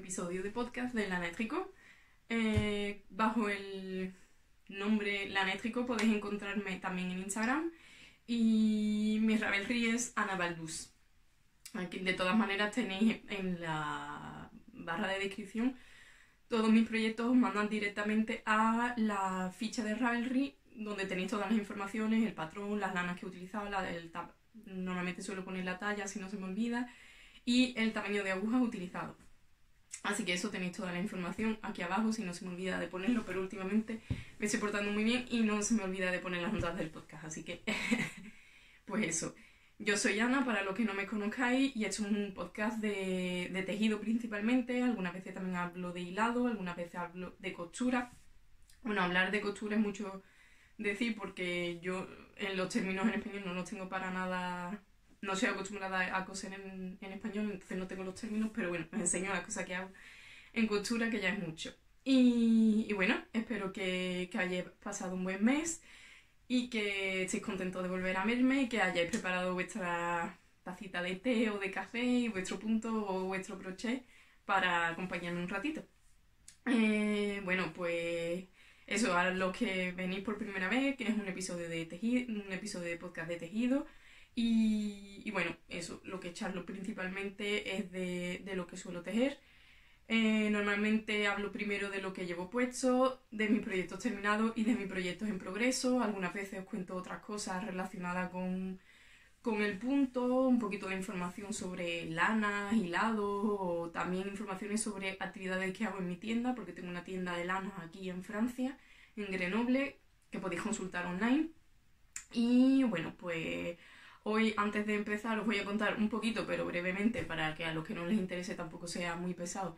episodio de podcast de Lanétrico. Bajo el nombre Lanétrico podéis encontrarme también en Instagram. Y mi Ravelry es Ana Baldús. Aquí, de todas maneras, tenéis en la barra de descripción todos mis proyectos. Os mandan directamente a la ficha de Ravelry, donde tenéis todas las informaciones, el patrón, las lanas que he utilizado, normalmente suelo poner la talla si no se me olvida, y el tamaño de agujas utilizado. Así que eso, tenéis toda la información aquí abajo si no se me olvida de ponerlo, pero últimamente me estoy portando muy bien y no se me olvida de poner las notas del podcast, así que pues eso. Yo soy Ana, para los que no me conozcáis, y he hecho un podcast de tejido principalmente. Algunas veces también hablo de hilado, algunas veces hablo de costura. Bueno, hablar de costura es mucho decir, porque yo en los términos en español no los tengo para nada, no soy acostumbrada a coser en español, entonces no tengo los términos, pero bueno, os enseño las cosas que hago en costura, que ya es mucho. Y bueno, espero que hayáis pasado un buen mes y que estéis contentos de volver a verme y que hayáis preparado vuestra tacita de té o de café y vuestro punto o vuestro crochet para acompañarme un ratito. Bueno, pues eso, a los que venís por primera vez, que es un episodio de tejido, un episodio de podcast de tejido. Y bueno, eso, lo que charlo principalmente es de lo que suelo tejer. Normalmente hablo primero de lo que llevo puesto, de mis proyectos terminados y de mis proyectos en progreso. Algunas veces os cuento otras cosas relacionadas con el punto, un poquito de información sobre lanas, hilados, o también informaciones sobre actividades que hago en mi tienda, porque tengo una tienda de lanas aquí en Francia, en Grenoble, que podéis consultar online. Y bueno, pues hoy, antes de empezar, os voy a contar un poquito, pero brevemente, para que a los que no les interese tampoco sea muy pesado,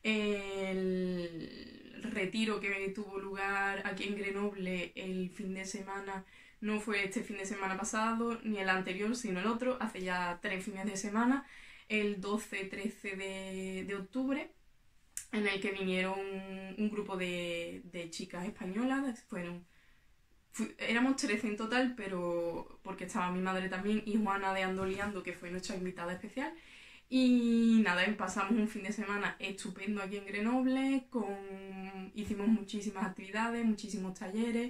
el retiro que tuvo lugar aquí en Grenoble el fin de semana. No fue este fin de semana pasado, ni el anterior, sino el otro, hace ya 3 fines de semana, el 12-13 de octubre, en el que vinieron un grupo de chicas españolas. Éramos 13 en total, pero porque estaba mi madre también y Juana de Ando Liando, que fue nuestra invitada especial. Y nada, pasamos un fin de semana estupendo aquí en Grenoble, hicimos muchísimas actividades, muchísimos talleres,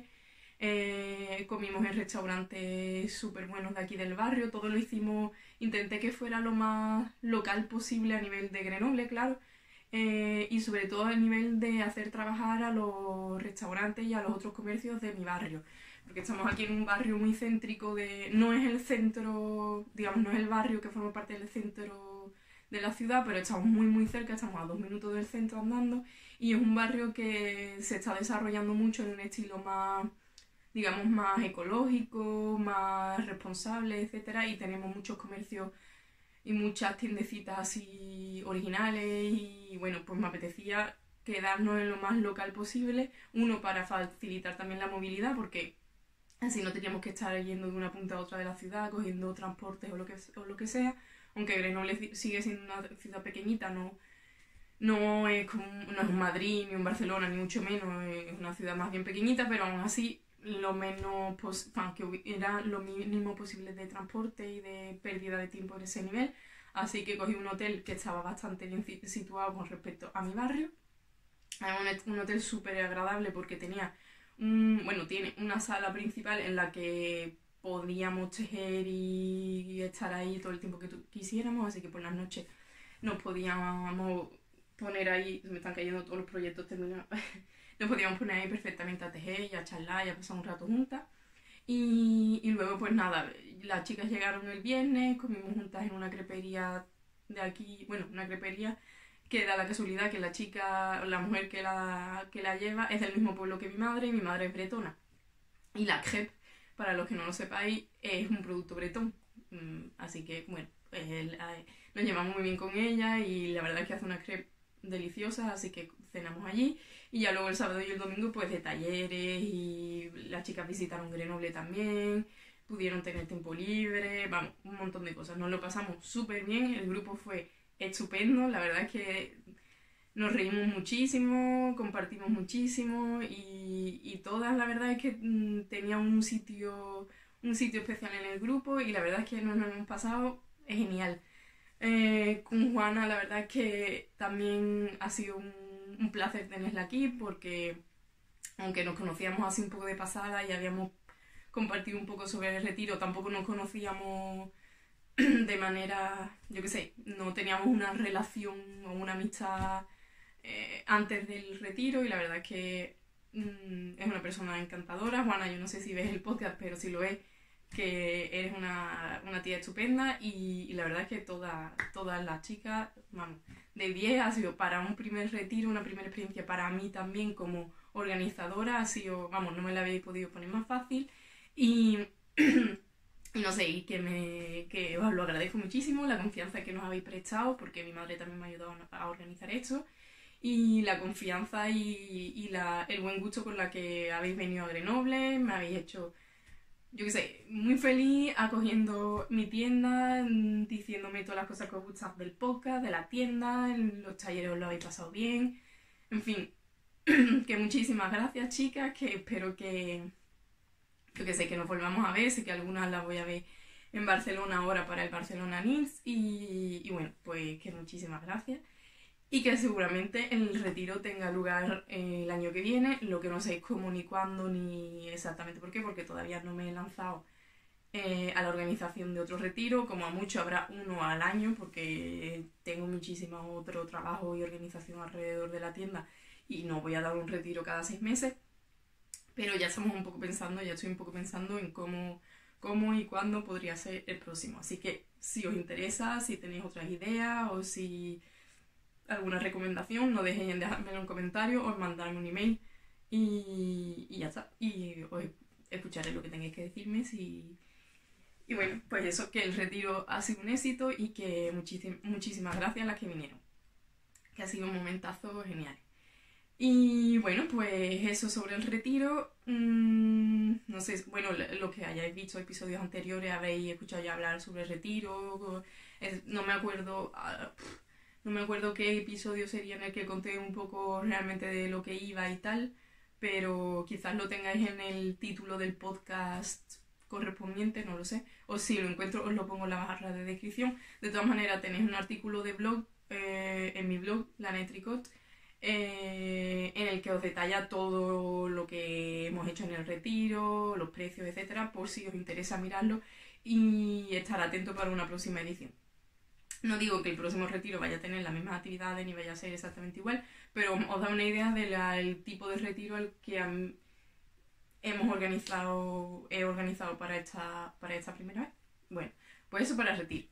comimos en restaurantes súper buenos de aquí del barrio. Todo lo hicimos, intenté que fuera lo más local posible a nivel de Grenoble, claro, y sobre todo a nivel de hacer trabajar a los restaurantes y a los otros comercios de mi barrio, porque estamos aquí en un barrio muy céntrico, no es el centro, digamos, no es el barrio que forma parte del centro de la ciudad, pero estamos muy muy cerca, estamos a 2 minutos del centro andando, y es un barrio que se está desarrollando mucho en un estilo más, digamos, más ecológico, más responsable, etcétera, y tenemos muchos comercios y muchas tiendecitas así originales. Y bueno, pues me apetecía quedarnos en lo más local posible, uno para facilitar también la movilidad, porque así no teníamos que estar yendo de una punta a otra de la ciudad, cogiendo transportes o lo que sea, aunque Grenoble sigue siendo una ciudad pequeñita, no es un Madrid, ni un Barcelona, ni mucho menos, es una ciudad más bien pequeñita, pero aún así que era lo mínimo posible de transporte y de pérdida de tiempo en ese nivel. Así que cogí un hotel que estaba bastante bien situado con respecto a mi barrio. Era un hotel súper agradable, porque tiene una sala principal en la que podíamos tejer y estar ahí todo el tiempo que quisiéramos, así que por las noches nos podíamos poner ahí. Me están cayendo todos los proyectos terminados. Nos podíamos poner ahí perfectamente a tejer y a charlar y a pasar un rato juntas. Y luego pues nada, las chicas llegaron el viernes, comimos juntas en una crepería de aquí, bueno, una crepería que da la casualidad que la mujer que la lleva es del mismo pueblo que mi madre, y mi madre es bretona. Y la crêpe, para los que no lo sepáis, es un producto bretón. Así que bueno, nos llevamos muy bien con ella, y la verdad es que hace una crêpe deliciosa, así que cenamos allí. Y ya luego el sábado y el domingo pues de talleres, y las chicas visitaron Grenoble también, pudieron tener tiempo libre, vamos, un montón de cosas. Nos lo pasamos súper bien, el grupo fue estupendo, la verdad es que nos reímos muchísimo, compartimos muchísimo, y todas, la verdad es que tenían un sitio especial en el grupo, y la verdad es que nos hemos pasado genial. Con Juana la verdad es que también ha sido un placer tenerla aquí porque aunque nos conocíamos así un poco de pasada y habíamos compartido un poco sobre el retiro, tampoco nos conocíamos de manera, yo qué sé, no teníamos una relación o una amistad antes del retiro y la verdad es que es una persona encantadora. Juana, yo no sé si ves el podcast, pero si lo ves, que eres una tía estupenda y la verdad es que todas las chicas, vamos, de 10 ha sido para un primer retiro, una primera experiencia para mí también como organizadora, ha sido, vamos, no me la habéis podido poner más fácil y, y no sé, y que os lo agradezco muchísimo, la confianza que nos habéis prestado, porque mi madre también me ha ayudado a organizar esto y la confianza el buen gusto con la que habéis venido a Grenoble, me habéis hecho, yo qué sé, muy feliz acogiendo mi tienda, diciéndome todas las cosas que os gustan del podcast, de la tienda, en los talleres os lo habéis pasado bien, en fin, que muchísimas gracias chicas, que espero que, yo que sé, que nos volvamos a ver, sé que algunas las voy a ver en Barcelona ahora para el Barcelona Needs y bueno, pues que muchísimas gracias y que seguramente el retiro tenga lugar el año que viene, lo que no sé cómo ni cuándo ni exactamente por qué, porque todavía no me he lanzado a la organización de otro retiro, como a mucho habrá uno al año, porque tengo muchísimo otro trabajo y organización alrededor de la tienda y no voy a dar un retiro cada 6 meses, pero ya estamos un poco pensando, ya estoy un poco pensando en cómo y cuándo podría ser el próximo. Así que si os interesa, si tenéis otras ideas o si alguna recomendación, no dejéis en dejármelo en comentario o en mandarme un email y ya está. Y os escucharé lo que tengáis que decirme. Y bueno, pues eso, que el retiro ha sido un éxito y que muchísimas gracias a las que vinieron. Que ha sido un momentazo genial. Y bueno, pues eso sobre el retiro. No sé, bueno, lo que hayáis visto episodios anteriores, habréis escuchado ya hablar sobre el retiro. No me acuerdo. No me acuerdo qué episodio sería en el que conté un poco realmente de lo que iba y tal, pero quizás lo tengáis en el título del podcast correspondiente, no lo sé. O si lo encuentro, os lo pongo en la barra de descripción. De todas maneras, tenéis un artículo de blog en mi blog, La Netricot, en el que os detalla todo lo que hemos hecho en el retiro, los precios, etcétera, por si os interesa mirarlo y estar atento para una próxima edición. No digo que el próximo retiro vaya a tener las mismas actividades ni vaya a ser exactamente igual, pero os da una idea del tipo de retiro al que he organizado para esta primera vez. Bueno, pues eso para el retiro.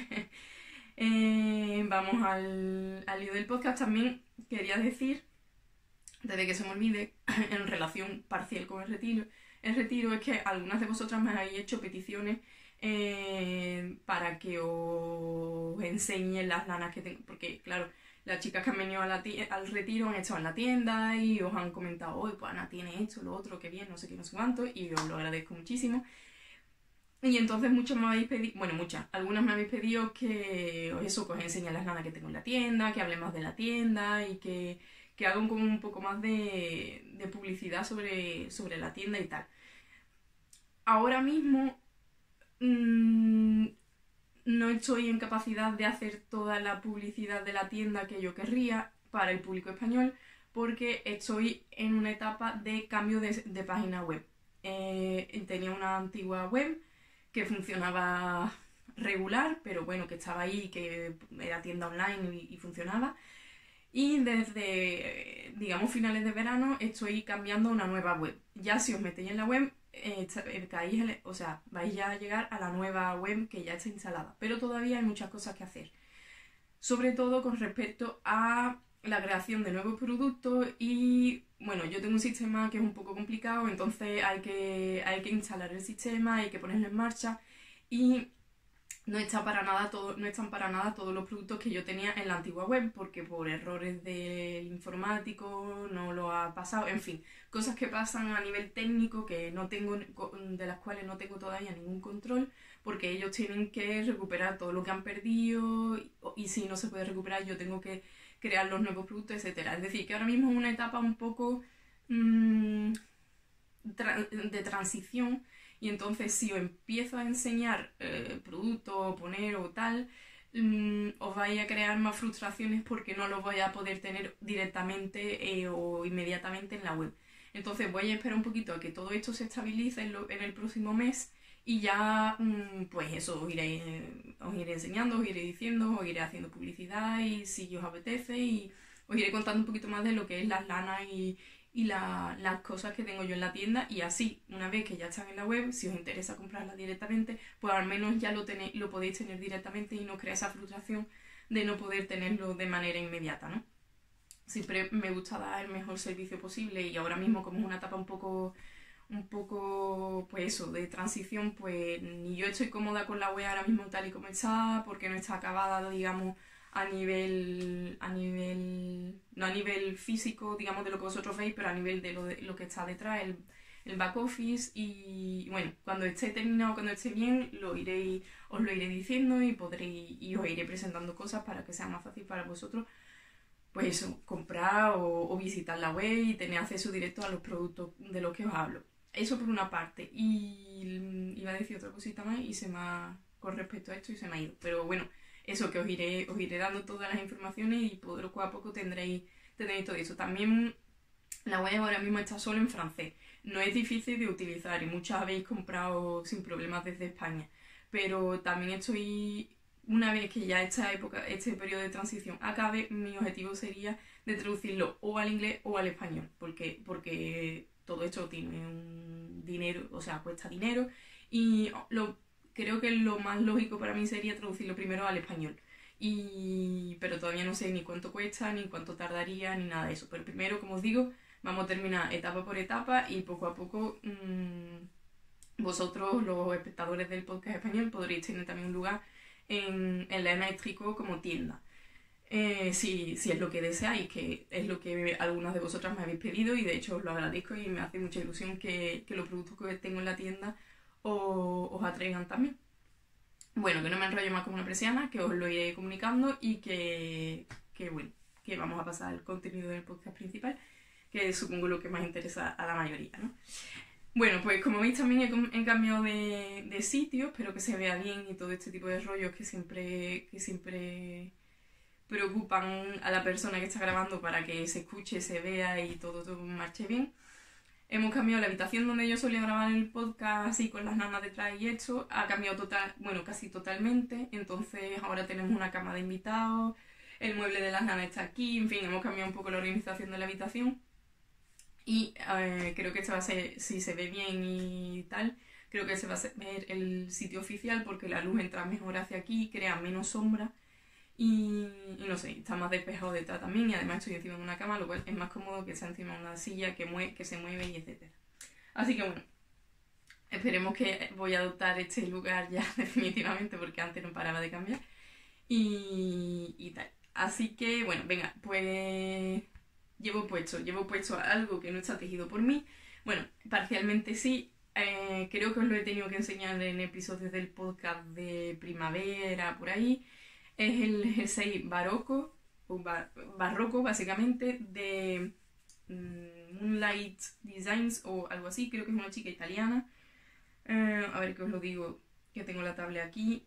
Vamos al lío del podcast. También quería decir, desde que se me olvide, en relación parcial con el retiro es que algunas de vosotras me habéis hecho peticiones para que os enseñe las lanas que tengo, porque claro, las chicas que han venido al retiro han estado en la tienda y os han comentado, hoy pues Ana tiene esto, lo otro, qué bien, no sé qué, no sé cuánto, y os lo agradezco muchísimo. Y entonces muchas me habéis pedido, bueno, algunas me habéis pedido que eso, que os enseñe las lanas que tengo en la tienda, que hable más de la tienda y que haga como un poco más de publicidad sobre la tienda y tal. Ahora mismo no estoy en capacidad de hacer toda la publicidad de la tienda que yo querría para el público español porque estoy en una etapa de cambio de página web. Tenía una antigua web que funcionaba regular, pero bueno, que estaba ahí, que era tienda online y funcionaba. Y desde, digamos, finales de verano estoy cambiando a una nueva web. Ya si os metéis en la web, o sea, vais ya a llegar a la nueva web que ya está instalada. Pero todavía hay muchas cosas que hacer. Sobre todo con respecto a la creación de nuevos productos y, bueno, yo tengo un sistema que es un poco complicado, entonces hay que instalar el sistema, hay que ponerlo en marcha y no están para nada todos los productos que yo tenía en la antigua web porque por errores del informático no lo ha pasado, en fin, cosas que pasan a nivel técnico que no tengo, de las cuales no tengo todavía ningún control porque ellos tienen que recuperar todo lo que han perdido y si no se puede recuperar yo tengo que crear los nuevos productos, etcétera. Es decir, que ahora mismo es una etapa un poco de transición y entonces si os empiezo a enseñar productos, poner o tal, os vais a crear más frustraciones porque no los vais a poder tener directamente o inmediatamente en la web. Entonces voy a esperar un poquito a que todo esto se estabilice en el próximo mes y ya, pues eso, os iré enseñando, os iré diciendo, os iré haciendo publicidad y si os apetece y os iré contando un poquito más de lo que es las lanas y las cosas que tengo yo en la tienda y así, una vez que ya están en la web, si os interesa comprarlas directamente, pues al menos ya lo podéis tener directamente y no os crea esa frustración de no poder tenerlo de manera inmediata, ¿no? Siempre me gusta dar el mejor servicio posible y ahora mismo como es una etapa un poco, pues eso, de transición, pues ni yo estoy cómoda con la web ahora mismo tal y como está, porque no está acabada, digamos, no a nivel físico, digamos, de lo que vosotros veis, pero a nivel de lo que está detrás, el back office y bueno, cuando esté terminado, cuando esté bien, os lo iré diciendo y os iré presentando cosas para que sea más fácil para vosotros, pues eso, comprar o visitar la web y tener acceso directo a los productos de los que os hablo. Eso por una parte. Y iba a decir otra cosita más y con respecto a esto y se me ha ido. Pero bueno, eso que os iré dando todas las informaciones y poco a poco tendréis todo eso. También la web ahora mismo está solo en francés. No es difícil de utilizar y muchas habéis comprado sin problemas desde España. Pero también una vez que ya este periodo de transición acabe, mi objetivo sería de traducirlo o al inglés o al español. Porque todo esto tiene un dinero, o sea, cuesta dinero y creo que lo más lógico para mí sería traducirlo primero al español. Pero todavía no sé ni cuánto cuesta, ni cuánto tardaría, ni nada de eso. Pero primero, como os digo, vamos a terminar etapa por etapa y poco a poco vosotros, los espectadores del podcast español, podréis tener también un lugar en la ENA Tricot como tienda. Si es lo que deseáis, que es lo que algunas de vosotras me habéis pedido y de hecho os lo agradezco y me hace mucha ilusión que los productos que tengo en la tienda os atraigan también. Bueno, que no me enrollo más como una persiana, que os lo iré comunicando y bueno, que vamos a pasar al contenido del podcast principal, que es supongo lo que más interesa a la mayoría, ¿no? Bueno, pues como veis también he cambiado de sitio, espero que se vea bien y todo este tipo de rollos que siempre preocupan a la persona que está grabando para que se escuche, se vea y todo marche bien. Hemos cambiado la habitación donde yo solía grabar el podcast así con las nanas detrás y esto, ha cambiado casi totalmente, entonces ahora tenemos una cama de invitados, el mueble de las nanas está aquí, en fin, hemos cambiado un poco la organización de la habitación y creo que este va a ser, si se ve bien y tal, creo que se va a ver el sitio oficial porque la luz entra mejor hacia aquí, crea menos sombra. Y no sé, está más despejado detrás también y además estoy encima de una cama, lo cual es más cómodo que estar encima de una silla que se mueve y etcétera. Así que bueno, esperemos que voy a adoptar este lugar ya definitivamente porque antes no paraba de cambiar y tal. Así que bueno, venga, pues llevo puesto algo que no está tejido por mí. Bueno, parcialmente sí. Creo que os lo he tenido que enseñar en episodios del podcast de primavera, por ahí. Es el jersey barroco básicamente, de Moonlight Designs o algo así, creo que es una chica italiana. A ver que os lo digo, que tengo la tablet aquí.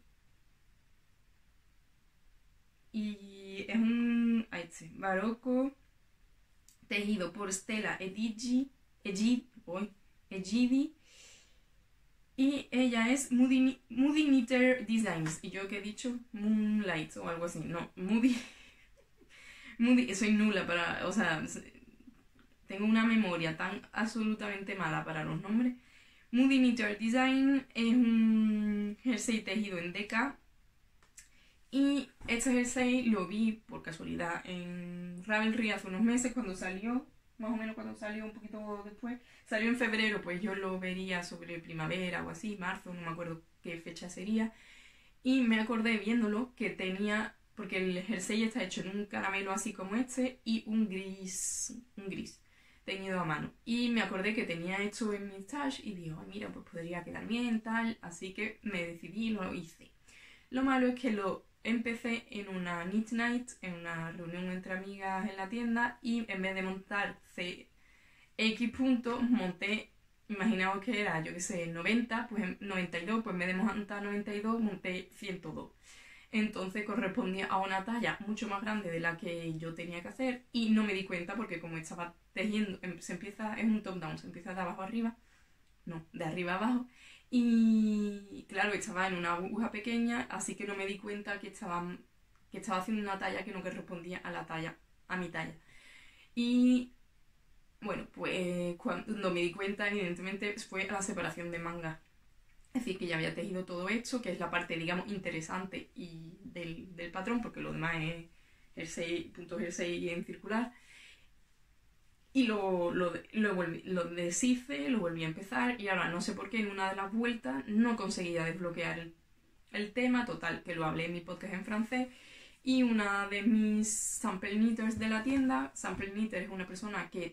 Y es un barroco tejido por Stella Egidi. Y ella es Moody Knitter Designs. Y yo que he dicho Moonlight o algo así. No, Moody. Soy nula para. O sea, tengo una memoria tan absolutamente mala para los nombres. Moody Knitter Design es un jersey tejido en DK. Y este jersey lo vi por casualidad en Ravelry hace unos meses cuando salió. Más o menos cuando salió, un poquito después. Salió en febrero, pues yo lo vería sobre primavera o así, marzo, no me acuerdo qué fecha sería. Y me acordé viéndolo que tenía, porque el jersey está hecho en un caramelo así como este y un gris teñido a mano. Y me acordé que tenía esto en mi stash y digo, mira, pues podría quedar bien, tal. Así que me decidí y lo hice. Lo malo es que lo empecé en una knit night, en una reunión entre amigas en la tienda y en vez de montar X puntos, monté, imaginaos que era, yo que sé, 90, pues 92, pues en vez de montar 92, monté 102. entonces correspondía a una talla mucho más grande de la que yo tenía que hacer y no me di cuenta porque como estaba tejiendo, es un top down, se empieza de abajo arriba, no, de arriba abajo, y claro, estaba en una aguja pequeña, así que no me di cuenta que estaba haciendo una talla que no correspondía a la talla, a mi talla. Y bueno, pues cuando me di cuenta, evidentemente, fue a la separación de mangas. Es decir, que ya había tejido todo esto, que es la parte, digamos, interesante y del patrón, porque lo demás es jersey, punto jersey en circular. Y lo deshice, lo volví a empezar y ahora no sé por qué en una de las vueltas no conseguía desbloquear el tema, total, que lo hablé en mi podcast en francés. Y una de mis sample knitters de la tienda, sample knitter es una persona que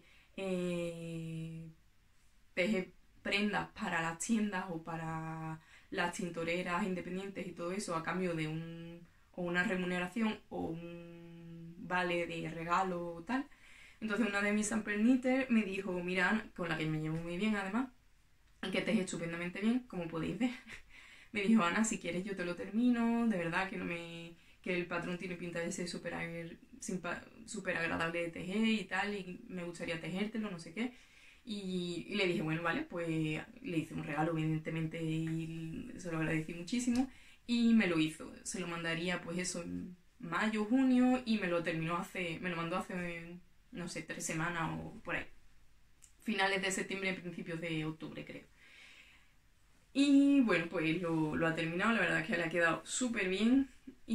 teje prendas para las tiendas o para las tintoreras independientes y todo eso a cambio de o una remuneración o un vale de regalo o tal. Entonces una de mis sample knitters me dijo, mira, con la que me llevo muy bien además, que teje estupendamente bien, como podéis ver. Me dijo, Ana, si quieres yo te lo termino, de verdad que el patrón tiene pinta de ser súper agradable de tejer y tal, y me gustaría tejértelo, no sé qué. Y le dije, bueno, vale, pues le hice un regalo, evidentemente, y se lo agradecí muchísimo. Y me lo hizo. Se lo mandaría, pues eso, en mayo, junio, y me lo mandó hace, no sé, 3 semanas o por ahí. Finales de septiembre, principios de octubre, creo. Y bueno, pues lo ha terminado, la verdad es que le ha quedado súper bien.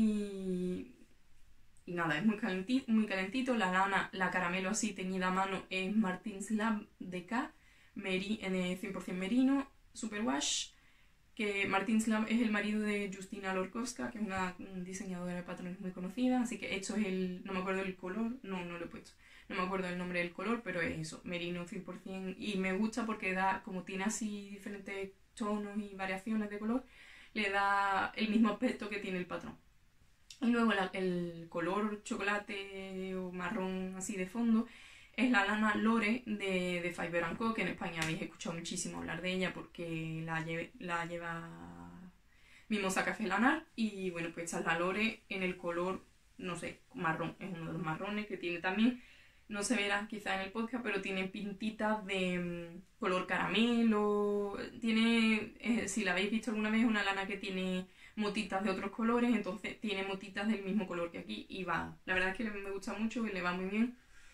Y nada, es muy calentito. La lana, la caramelo así teñida a mano es Martins Lab de K, en 100% merino, superwash. Que Martins Lab es el marido de Justina Lorkowska, que es una diseñadora de patrones muy conocida. Así que esto es no me acuerdo el color, no lo he puesto. No me acuerdo el nombre del color, pero es eso, merino 100%. Y me gusta porque como tiene así diferentes tonos y variaciones de color, le da el mismo aspecto que tiene el patrón. Y luego el color chocolate o marrón así de fondo es la lana Lore de Fiber & Co, que en España habéis escuchado muchísimo hablar de ella porque la lleva Mimosa Café Lanar. Y bueno, pues esta es la Lore en el color, no sé, marrón. Es uno de los marrones que tiene también, no se verá quizá en el podcast, pero tiene pintitas de color caramelo. Tiene, si la habéis visto alguna vez, una lana que tiene motitas de otros colores, entonces tiene motitas del mismo color que aquí y va. La verdad es que me gusta mucho y le va muy bien.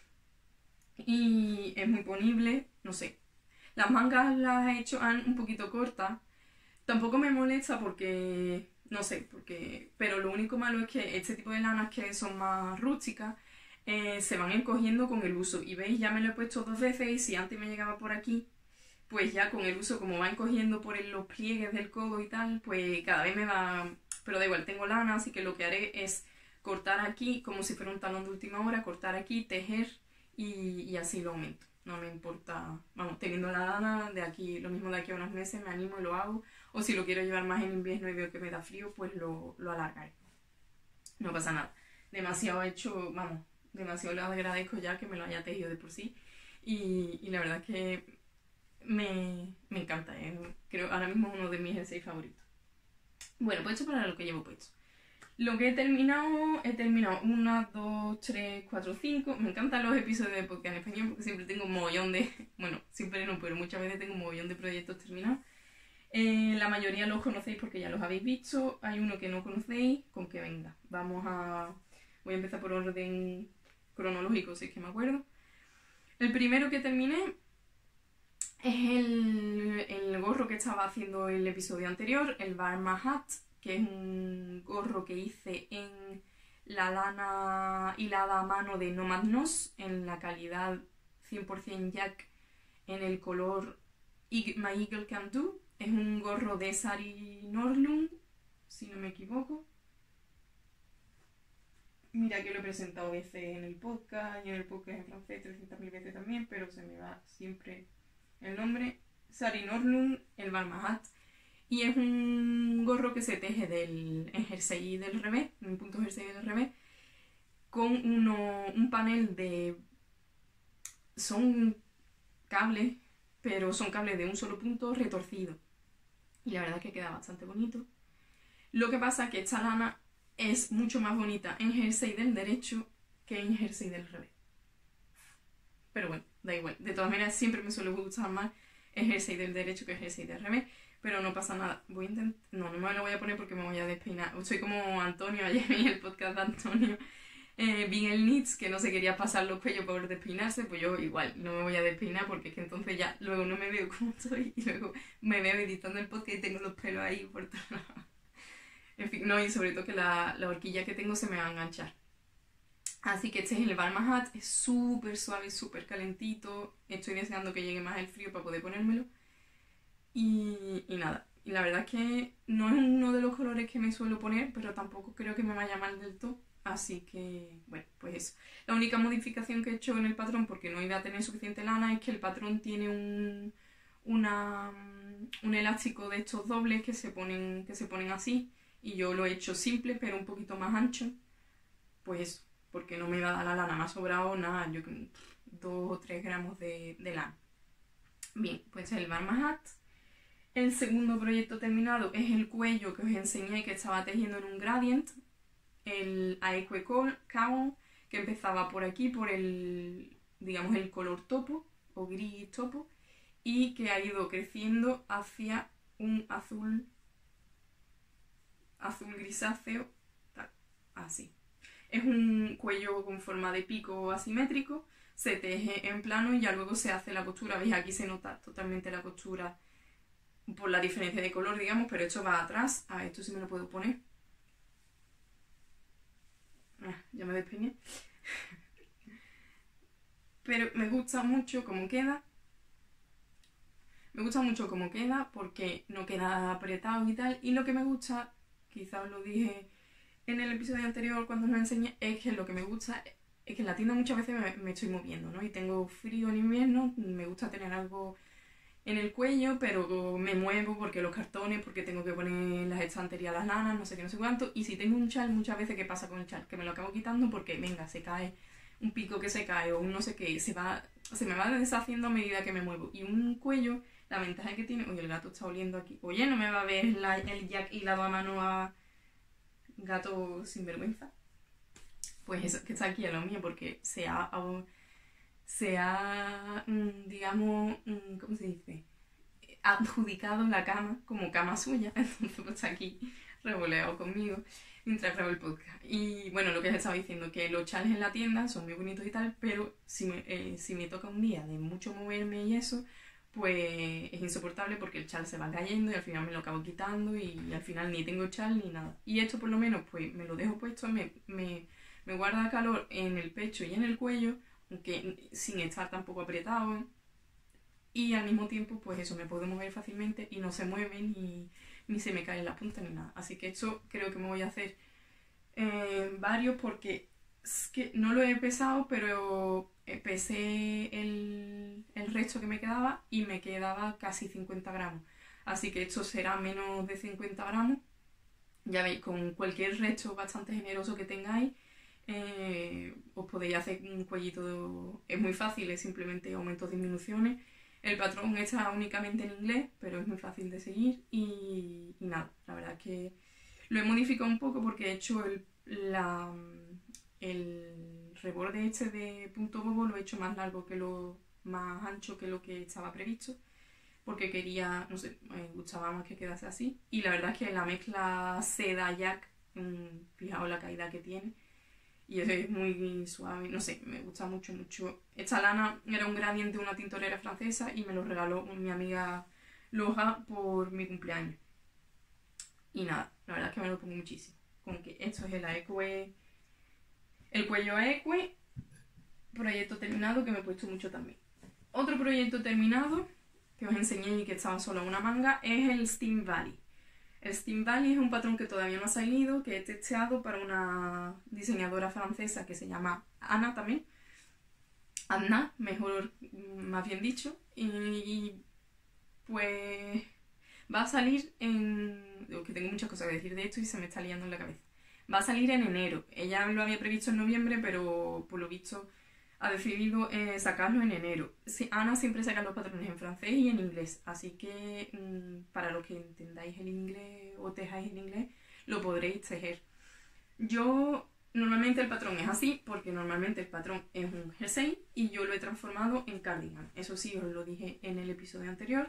Y es muy ponible, no sé. Las mangas las he hecho un poquito cortas. Tampoco me molesta porque, no sé, pero lo único malo es que este tipo de lanas que son más rústicas se van encogiendo con el uso. Y veis, ya me lo he puesto 2 veces y si antes me llegaba por aquí, pues ya con el uso, como va encogiendo por los pliegues del codo y tal, pues cada vez me va... Pero da igual, tengo lana, así que lo que haré es cortar aquí, como si fuera un talón de última hora, cortar aquí, tejer y así lo aumento. No me importa, vamos, teniendo la lana, de aquí, lo mismo de aquí a unos meses, me animo y lo hago. O si lo quiero llevar más en invierno y veo que me da frío, pues lo alargaré. No pasa nada. Demasiado hecho, vamos, demasiado le agradezco ya que me lo haya tejido de por sí. Y la verdad es que me encanta, creo ahora mismo es uno de mis jerseys favoritos. Bueno, pues esto para lo que llevo puesto. Lo que he terminado 1, 2, 3, 4, 5. Me encantan los episodios de podcast en español porque siempre tengo un mogollón de... Bueno, siempre no, pero muchas veces tengo un mogollón de proyectos terminados. La mayoría los conocéis porque ya los habéis visto. Hay uno que no conocéis, con que venga. Voy a empezar por orden cronológico, si es que me acuerdo. El primero que terminé es el gorro que estaba haciendo el episodio anterior, el Barma Hat, que es un gorro que hice en la lana hilada a mano de Nomad Nos, en la calidad 100% Jack, en el color My Eagle Can Do. Es un gorro de Sari Norlund, si no me equivoco. Mira que lo he presentado veces en el podcast y en el podcast en francés 300.000 veces también, pero se me va siempre el nombre. Sari Norlund, el Balmahat. Y es un gorro que se teje en jersey del revés, en punto jersey del revés, con un panel de... Son cables, pero son cables de un solo punto retorcido. Y la verdad es que queda bastante bonito. Lo que pasa es que esta lana es mucho más bonita en jersey del derecho que en jersey del revés. Pero bueno, da igual. De todas maneras, siempre me suele gustar más el jersey del derecho que el jersey del revés. Pero no pasa nada. Voy a intentar... No me lo voy a poner porque me voy a despeinar. Soy como Antonio, ayer vi el podcast de Antonio. Vi el Nits que no se quería pasar los cuellos por despeinarse. Pues yo igual, no me voy a despeinar porque es que entonces ya luego no me veo como estoy. Y luego me veo editando el podcast y tengo los pelos ahí por todos lados. En fin, no, y sobre todo que la horquilla que tengo se me va a enganchar. Así que este es el Balmain Hat, es súper suave, súper calentito. Estoy deseando que llegue más el frío para poder ponérmelo. Y nada, y la verdad es que no es uno de los colores que me suelo poner, pero tampoco creo que me vaya mal del todo. Así que, bueno, pues eso. La única modificación que he hecho en el patrón, porque no iba a tener suficiente lana, es que el patrón tiene un elástico de estos dobles que se ponen así. Y yo lo he hecho simple, pero un poquito más ancho. Pues eso, porque no me iba a dar la lana, me ha sobrado nada, yo 2 o 3 gramos de lana. Bien, pues el Balmain Hat. El segundo proyecto terminado es el cuello que os enseñé que estaba tejiendo en un gradient, el Aeque Cowl, que empezaba por aquí, por el, digamos, el color topo, o gris topo, y que ha ido creciendo hacia un azul grisáceo, tal, así. Es un cuello con forma de pico asimétrico, se teje en plano y ya luego se hace la costura. ¿Veis? Aquí se nota totalmente la costura por la diferencia de color, digamos, pero esto va atrás. A esto sí me lo puedo poner. Ya me despeiné. Pero me gusta mucho cómo queda. Me gusta mucho cómo queda porque no queda apretado y tal. Y lo que me gusta, quizá os lo dije en el episodio anterior cuando os lo enseñé, es que lo que me gusta es que en la tienda muchas veces me estoy moviendo, ¿no? Y tengo frío en invierno, me gusta tener algo en el cuello, pero me muevo porque los cartones, porque tengo que poner las estanterías, las lanas, no sé qué, no sé cuánto. Y si tengo un chal, muchas veces, ¿qué pasa con el chal? Que me lo acabo quitando porque, venga, se cae un pico que se cae o un no sé qué, se me va deshaciendo a medida que me muevo. Y un cuello, la ventaja que tiene... Oye, el gato está oliendo aquí. Oye, no me va a ver el jack hilado a mano a gato sinvergüenza. Pues eso, que está aquí a lo mío, porque se ha digamos, ¿cómo se dice? Adjudicado la cama como cama suya, entonces pues está aquí revoleado conmigo mientras grabo el podcast. Y bueno, lo que os estaba diciendo, que los chales en la tienda son muy bonitos y tal, pero si me toca un día de mucho moverme y eso, pues es insoportable porque el chal se va cayendo y al final me lo acabo quitando y al final ni tengo chal ni nada. Y esto por lo menos pues me lo dejo puesto, me guarda calor en el pecho y en el cuello, aunque sin estar tampoco apretado, y al mismo tiempo pues eso, me puedo mover fácilmente y no se mueve ni se me cae la punta ni nada. Así que esto creo que me voy a hacer varios, porque es que no lo he pesado, pero pesé el resto que me quedaba y me quedaba casi 50 gramos. Así que esto será menos de 50 gramos. Ya veis, con cualquier resto bastante generoso que tengáis, os podéis hacer un cuellito. Es muy fácil, es simplemente aumentos, disminuciones. El patrón está únicamente en inglés, pero es muy fácil de seguir y nada, la verdad es que lo he modificado un poco porque he hecho el reborde este de punto bobo, lo he hecho más largo más ancho que lo que estaba previsto, porque quería, no sé, me gustaba más que quedase así. Y la verdad es que la mezcla seda-jack, fijaos la caída que tiene, y es muy suave, no sé, me gusta mucho, mucho. Esta lana era un gradient de una tintorera francesa y me lo regaló mi amiga Loja por mi cumpleaños. Y nada, la verdad es que me lo pongo muchísimo. Con que esto es el cuello Aeque, proyecto terminado que me he puesto mucho también. Otro proyecto terminado que os enseñé y que estaba solo en una manga es el Steam Valley. El Steam Valley es un patrón que todavía no ha salido, que he testeado para una diseñadora francesa que se llama Anna también. Anna, mejor, más bien dicho. Y pues va a salir que tengo muchas cosas que decir de esto y se me está liando en la cabeza. Va a salir en enero. Ella lo había previsto en noviembre, pero por lo visto ha decidido sacarlo en enero. Ana siempre saca los patrones en francés y en inglés, así que para los que entendáis el inglés o tejáis en inglés, lo podréis tejer. Yo normalmente el patrón es así, porque normalmente el patrón es un jersey y yo lo he transformado en cardigan. Eso sí, os lo dije en el episodio anterior.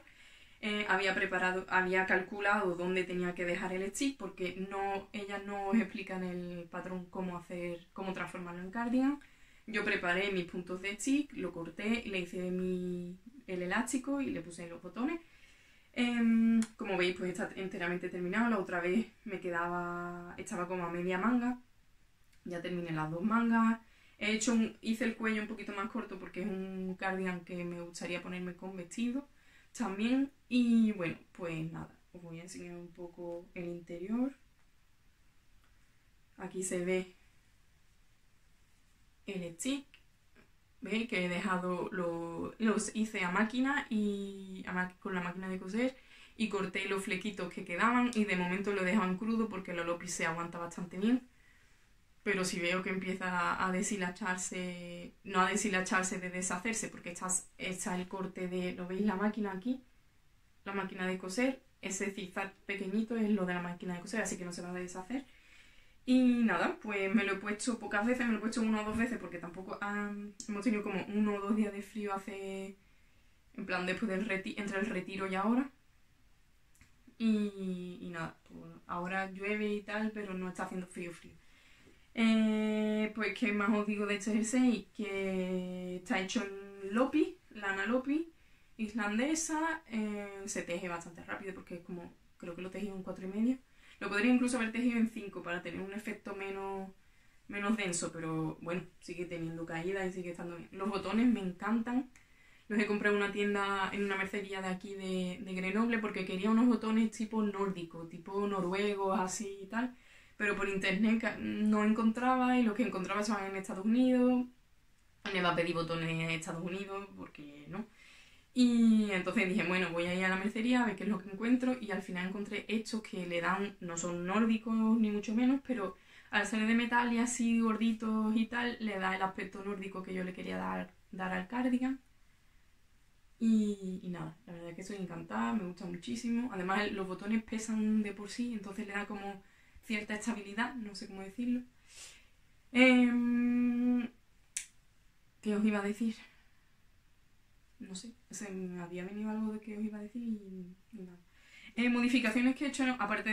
Había calculado dónde tenía que dejar el stitch, porque ellas no os explican en el patrón cómo transformarlo en cardigan. Yo preparé mis puntos de stitch, lo corté, le hice el elástico y le puse los botones. Como veis, pues está enteramente terminado. La otra vez estaba como a media manga. Ya terminé las 2 mangas. Hice el cuello un poquito más corto porque es un cardigan que me gustaría ponerme con vestido también. Y bueno, pues nada, os voy a enseñar un poco el interior. Aquí se ve el stick. ¿Veis? Que he dejado los hice a máquina con la máquina de coser, y corté los flequitos que quedaban, y de momento lo he dejado en crudo porque el Olopi se aguanta bastante bien. Pero si veo que empieza a deshilacharse, no a deshilacharse, de deshacerse, porque está el corte de, ¿lo veis? La máquina aquí, la máquina de coser, ese zigzag pequeñito es lo de la máquina de coser, así que no se va a deshacer. Y nada, pues me lo he puesto pocas veces, me lo he puesto 1 o 2 veces, porque tampoco hemos tenido como 1 o 2 días de frío en plan después entre el retiro y ahora. Y nada, pues ahora llueve y tal, pero no está haciendo frío. Pues qué más os digo de este jersey, que está hecho en Lopi, lana Lopi, islandesa. Se teje bastante rápido porque es como, creo que lo he tejido en 4,5. Lo podría incluso haber tejido en 5 para tener un efecto menos denso, pero bueno, sigue teniendo caída y sigue estando bien. Los botones me encantan. Los he comprado en una mercería de aquí de Grenoble, porque quería unos botones tipo nórdico, tipo noruegos, así y tal. Pero por internet no encontraba, y los que encontraba estaban en Estados Unidos. Me va a pedir botones en Estados Unidos, porque no. Y entonces dije, bueno, voy a ir a la mercería a ver qué es lo que encuentro, y al final encontré estos que le dan, no son nórdicos ni mucho menos, pero al ser de metal y así gorditos y tal, le da el aspecto nórdico que yo le quería dar al cardigan. Y nada, la verdad es que estoy encantada, me gusta muchísimo. Además los botones pesan de por sí, entonces le da como cierta estabilidad, no sé cómo decirlo. ¿Qué os iba a decir? No sé, me había venido algo de que os iba a decir y nada. Modificaciones que he hecho, aparte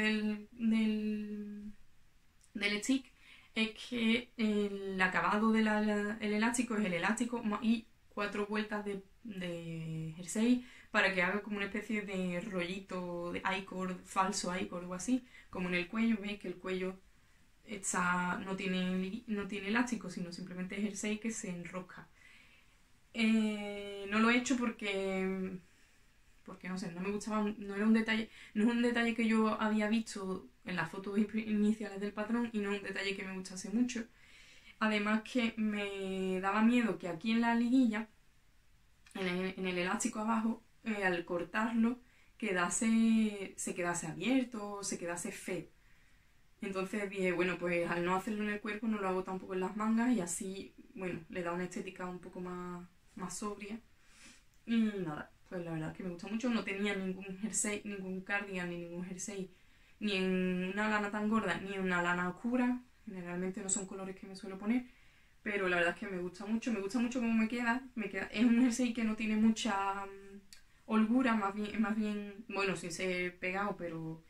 del stick, es que el acabado del elástico es el elástico y 4 vueltas de jersey, para que haga como una especie de rollito de I-cord, falso I-cord o así, como en el cuello. Veis que el cuello no tiene elástico, sino simplemente jersey que se enrosca. No lo he hecho porque no sé, no me gustaba, no es un detalle que yo había visto en las fotos iniciales del patrón, y no es un detalle que me gustase mucho. Además que me daba miedo que aquí en la liguilla, en el elástico abajo, al cortarlo, se quedase abierto, se quedase feo. Entonces dije, bueno, pues al no hacerlo en el cuerpo, no lo hago tampoco en las mangas, y así, bueno, le da una estética un poco más sobria. Y nada, pues la verdad es que me gusta mucho. No tenía ningún jersey, ningún cardigan ni ningún jersey, ni en una lana tan gorda, ni en una lana oscura. Generalmente no son colores que me suelo poner, pero la verdad es que me gusta mucho cómo me queda. Es un jersey que no tiene mucha holgura, más bien, bueno, sin ser pegado, pero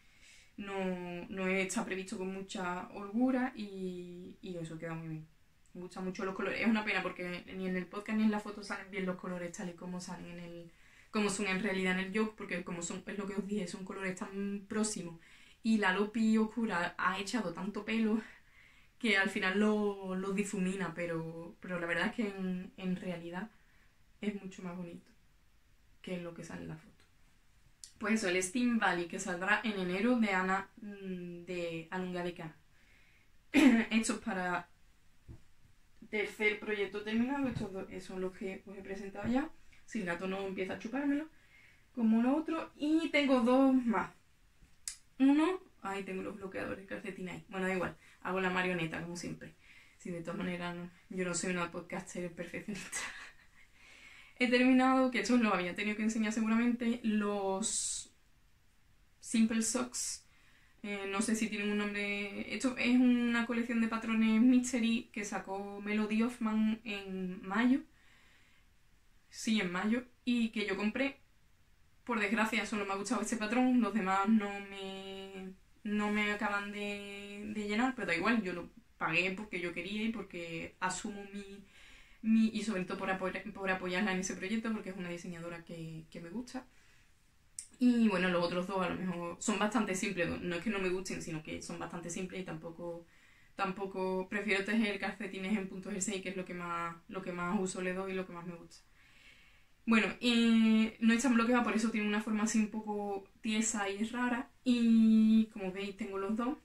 no está previsto con mucha holgura, y eso queda muy bien. Me gustan mucho los colores. Es una pena porque ni en el podcast ni en la foto salen bien los colores tal y como salen como son en realidad en el yoke, porque es lo que os dije, son colores tan próximos, y la Lopi oscura ha echado tanto pelo que al final lo difumina, pero la verdad es que en realidad es mucho más bonito que lo que sale en la foto. Pues eso, el Steam Valley, que saldrá en enero, de Ana de Alunga de Cana. Esto es para tercer proyecto terminado. Estos dos son los que os he presentado ya. Si el gato no empieza a chupármelo como lo otro. Y tengo 2 más. Uno, ahí tengo los bloqueadores, calcetines ahí. Bueno, da igual, hago la marioneta como siempre. Si de todas maneras yo no soy una podcaster perfeccionista. He terminado, que esto lo había tenido que enseñar seguramente, los Simple Socks No sé si tienen un nombre. Esto es una colección de patrones Mystery que sacó Melody Hoffman en mayo. Sí, en mayo. Y que yo compré. Por desgracia, solo me ha gustado este patrón. Los demás no me acaban de llenar, pero da igual. Yo lo pagué porque yo quería y porque asumo y sobre todo por apoyarla en ese proyecto, porque es una diseñadora que me gusta. Y bueno, los otros dos a lo mejor son bastante simples, no es que no me gusten, sino que son bastante simples y tampoco prefiero tejer calcetines en punto jersey, que es lo que más uso le doy y lo que más me gusta. Bueno, no están bloqueados, por eso tiene una forma así un poco tiesa y rara. Y como veis, tengo los dos.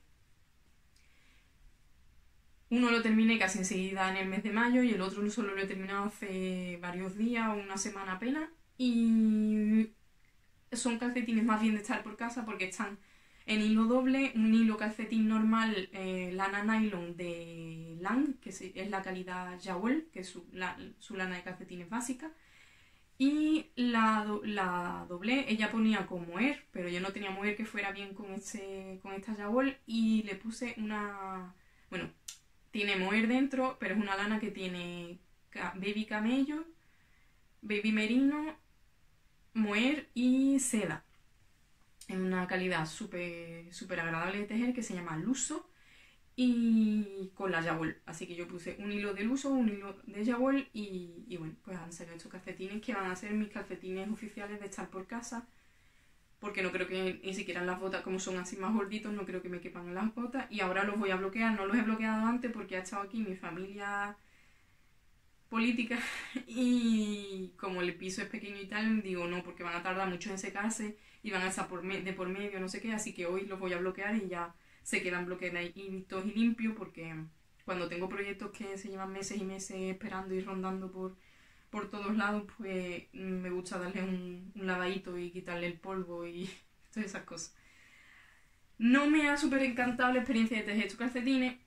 Uno lo terminé casi enseguida en el mes de mayo y el otro solo lo he terminado hace varios días o una semana apenas. Y son calcetines más bien de estar por casa porque están en hilo doble, un hilo calcetín normal, lana nylon de Lang, que es la calidad Jawel, que es su lana de calcetines básica. Y la doblé, ella ponía con mohair, pero yo no tenía mohair que fuera bien con esta Jawel y le puse una... Bueno, tiene mohair dentro, pero es una lana que tiene baby camello, baby merino, mohair y seda. Es una calidad súper agradable de tejer que se llama Luso y con la Jawel. Así que yo puse un hilo de Luso, un hilo de Jawel y bueno, pues han salido estos calcetines que van a ser mis calcetines oficiales de estar por casa. Porque no creo que ni siquiera en las botas, como son así más gorditos, no creo que me quepan en las botas. Y ahora los voy a bloquear, no los he bloqueado antes porque ha estado aquí mi familia política y como el piso es pequeño y tal, digo no, porque van a tardar mucho en secarse y van a estar de por medio, no sé qué, así que hoy los voy a bloquear y ya se quedan bloqueaditos y limpios porque cuando tengo proyectos que se llevan meses y meses esperando y rondando por todos lados, pues me gusta darle un lavadito y quitarle el polvo y todas esas cosas. No me ha súper encantado la experiencia de tejer estos calcetines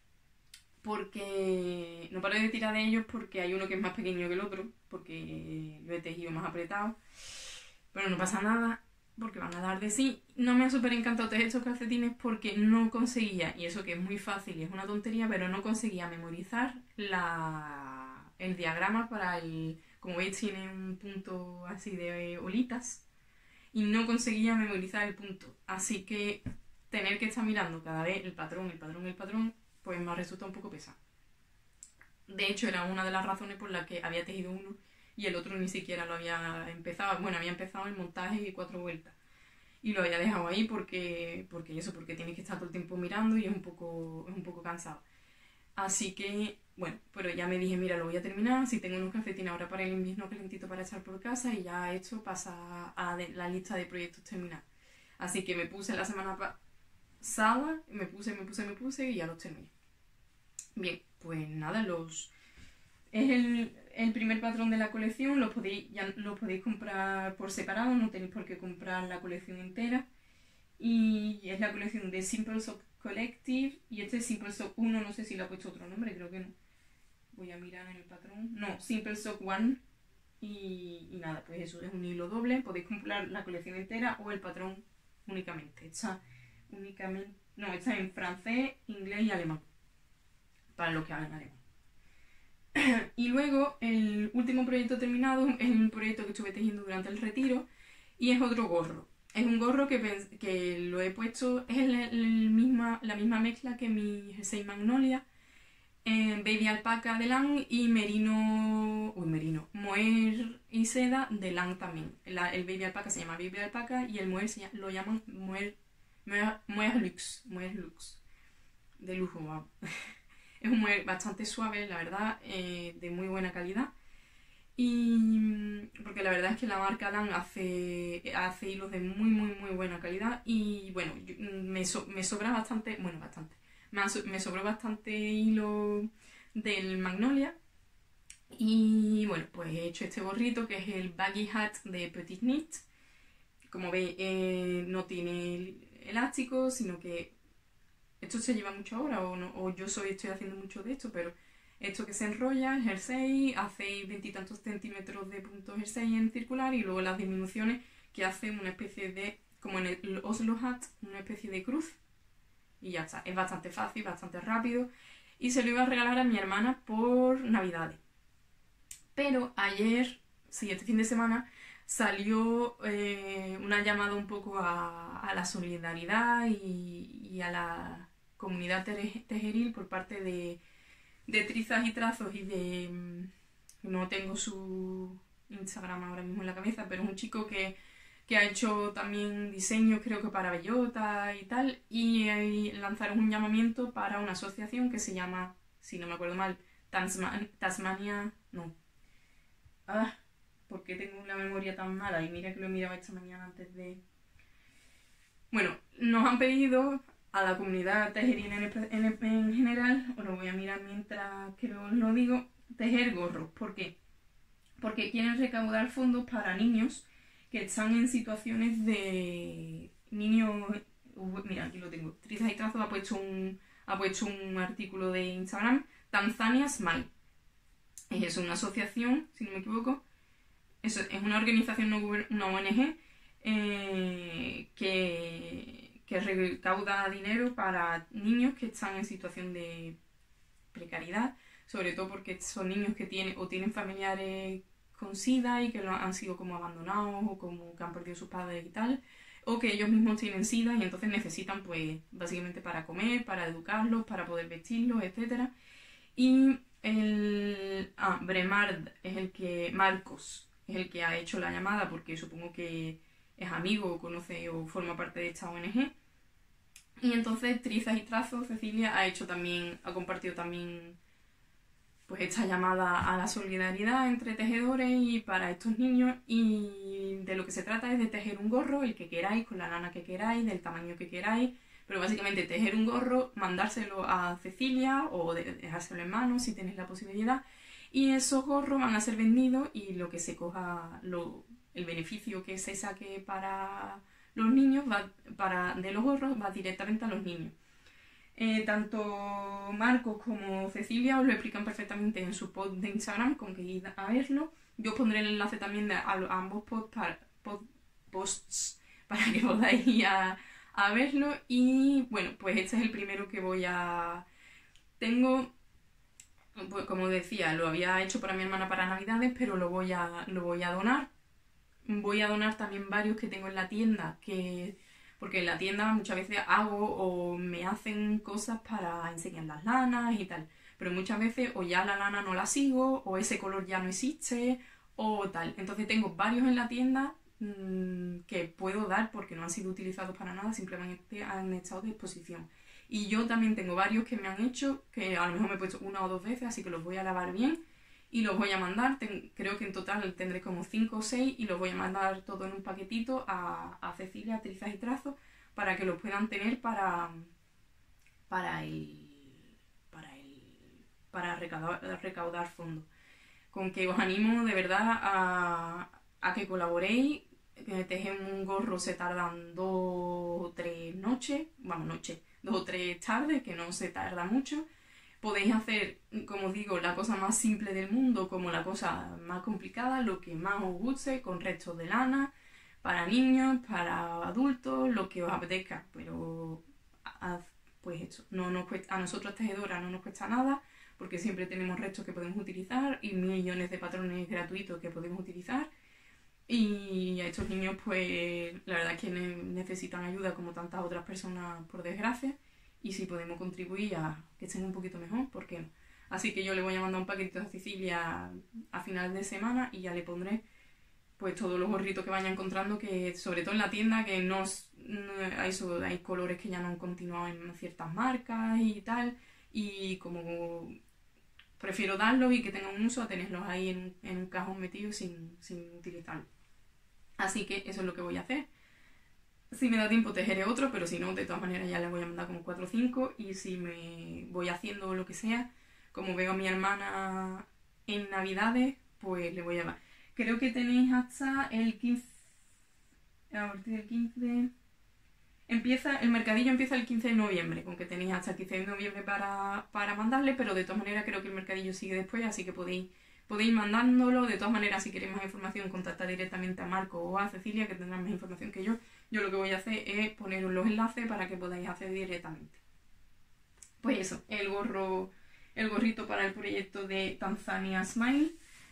porque no paro de tirar de ellos porque hay uno que es más pequeño que el otro, porque lo he tejido más apretado, pero no pasa nada porque van a dar de sí. No me ha súper encantado tejer estos calcetines porque no conseguía, y eso que es muy fácil y es una tontería, pero no conseguía memorizar el diagrama para el... Como veis tiene un punto así de olitas y no conseguía memorizar el punto, así que tener que estar mirando cada vez el patrón, pues me ha resultado un poco pesado. De hecho, era una de las razones por las que había tejido uno y el otro ni siquiera lo había empezado. Bueno, había empezado el montaje y 4 vueltas. Y lo había dejado ahí porque tienes que estar todo el tiempo mirando y es un poco cansado. Así que, bueno, pero ya me dije, mira, lo voy a terminar. Si tengo unos calcetines ahora para el invierno calentito para echar por casa y ya esto pasa a la lista de proyectos terminados. Así que me puse la semana pasada, me puse y ya los terminé. Bien, pues nada, es el primer patrón de la colección, ya lo podéis comprar por separado, no tenéis por qué comprar la colección entera. Y es la colección de Simple Sock Collective y este es Simple Sock 1, no sé si le ha puesto otro nombre, creo que no. Voy a mirar en el patrón. No, Simple Sock 1 y nada, pues eso es un hilo doble, podéis comprar la colección entera o el patrón únicamente. Está en francés, inglés y alemán, para los que hablan alemán. Y luego el último proyecto terminado es un proyecto que estuve tejiendo durante el retiro y es otro gorro. Es un gorro que lo he puesto, es la misma mezcla que mi jersey Magnolia, baby alpaca de Lang y mohair y seda de Lang también. El baby alpaca se llama baby alpaca y el mohair lo llaman mohair luxe, de lujo, wow. Es un mohair bastante suave, la verdad, de muy buena calidad. Y porque la verdad es que la marca Lang hace hilos de muy buena calidad. Y bueno, me sobra bastante, me sobró bastante hilo del Magnolia. Y bueno, pues he hecho este gorrito que es el Baggy Hat de Petit Knit. Como veis, no tiene elástico, sino que esto se lleva mucho ahora, o yo estoy haciendo mucho de esto, pero esto que se enrolla, el jersey, hacéis 20 y tantos centímetros de punto jersey en circular y luego las disminuciones que hacen una especie de, como en el Oslo Hat, una especie de cruz y ya está. Es bastante fácil, bastante rápido y se lo iba a regalar a mi hermana por Navidades. Pero ayer, sí, este fin de semana, salió una llamada un poco a la solidaridad y a la comunidad tejeril por parte de Trizas y Trazos y de... no tengo su Instagram ahora mismo en la cabeza, pero es un chico que ha hecho también diseños, creo que para bellota y tal, y lanzaron un llamamiento para una asociación que se llama, si no me acuerdo mal, Tasmania... no. Ah, ¿por qué tengo una memoria tan mala? Y mira que lo he mirado esta mañana antes de... Bueno, nos han pedido a la comunidad tejerina en general, os lo voy a mirar mientras que lo digo, tejer gorros. ¿Por qué? Porque quieren recaudar fondos para niños que están en situaciones de... niños... mira, aquí lo tengo. Trizas y Trazos ha puesto un artículo de Instagram, Tanzania Smile. Es una asociación, si no me equivoco, es una organización, una ONG, que recauda dinero para niños que están en situación de precariedad, sobre todo porque son niños que tienen familiares con SIDA y que han sido como abandonados o como que han perdido sus padres y tal, o que ellos mismos tienen SIDA y entonces necesitan, pues, básicamente para comer, para educarlos, para poder vestirlos, etc. Y Bremard Marcos es el que ha hecho la llamada porque supongo que es amigo o conoce o forma parte de esta ONG. Y entonces Trizas y Trazos, Cecilia, ha compartido también pues esta llamada a la solidaridad entre tejedores y para estos niños, y de lo que se trata es de tejer un gorro, el que queráis, con la lana que queráis, del tamaño que queráis, pero básicamente tejer un gorro, mandárselo a Cecilia o dejárselo en mano si tenéis la posibilidad, y esos gorros van a ser vendidos y lo que se coja, el beneficio que se saque para los niños de los gorros va directamente a los niños. Tanto Marcos como Cecilia os lo explican perfectamente en su post de Instagram, con que id a verlo. Yo os pondré el enlace también a ambos posts para que podáis ir a verlo. Y bueno, pues este es el primero que tengo, pues, como decía, lo había hecho para mi hermana para Navidades, pero lo voy a donar. Voy a donar también varios que tengo en la tienda, porque en la tienda muchas veces hago o me hacen cosas para enseñar las lanas y tal, pero muchas veces o ya la lana no la sigo, o ese color ya no existe, o tal. Entonces tengo varios en la tienda que puedo dar porque no han sido utilizados para nada, simplemente han estado de exposición. Y yo también tengo varios que me han hecho, que a lo mejor me he puesto una o dos veces, así que los voy a lavar bien y los voy a mandar. Creo que en total tendré como 5 o 6 y los voy a mandar todo en un paquetito a Cecilia, Trizas y Trazos, para que los puedan tener para recaudar fondos. Con que os animo de verdad a que colaboréis. Tejer un gorro se tardan 2 o 3 noches, 2 o 3 tardes, que no se tarda mucho. Podéis hacer, como os digo, la cosa más simple del mundo como la cosa más complicada, lo que más os guste, con restos de lana, para niños, para adultos, lo que os apetezca. Pero pues esto, a nosotros tejedoras no nos cuesta nada, porque siempre tenemos restos que podemos utilizar y millones de patrones gratuitos que podemos utilizar. Y a estos niños, pues la verdad es que necesitan ayuda como tantas otras personas, por desgracia. Y si podemos contribuir a que estén un poquito mejor, ¿por qué no? Así que yo le voy a mandar un paquetito a Cecilia a final de semana y ya le pondré pues todos los gorritos que vaya encontrando, que sobre todo en la tienda, que hay colores que ya no han continuado en ciertas marcas y tal, y como prefiero darlos y que tengan un uso a tenerlos ahí en un cajón metido sin utilizarlos. Así que eso es lo que voy a hacer. Si me da tiempo tejeré otro, pero si no, de todas maneras ya les voy a mandar como 4 o 5, y si me voy haciendo lo que sea, como veo a mi hermana en Navidades, pues le voy a dar. Creo que tenéis hasta el 15... A partir del 15... el mercadillo empieza el 15 de noviembre, con que tenéis hasta el 15 de noviembre para mandarle, pero de todas maneras creo que el mercadillo sigue después, así que podéis mandándolo. De todas maneras, si queréis más información, contactad directamente a Marco o a Cecilia, que tendrán más información que yo. Yo lo que voy a hacer es poneros los enlaces para que podáis acceder directamente. Pues eso, el gorrito para el proyecto de Tanzania Smile.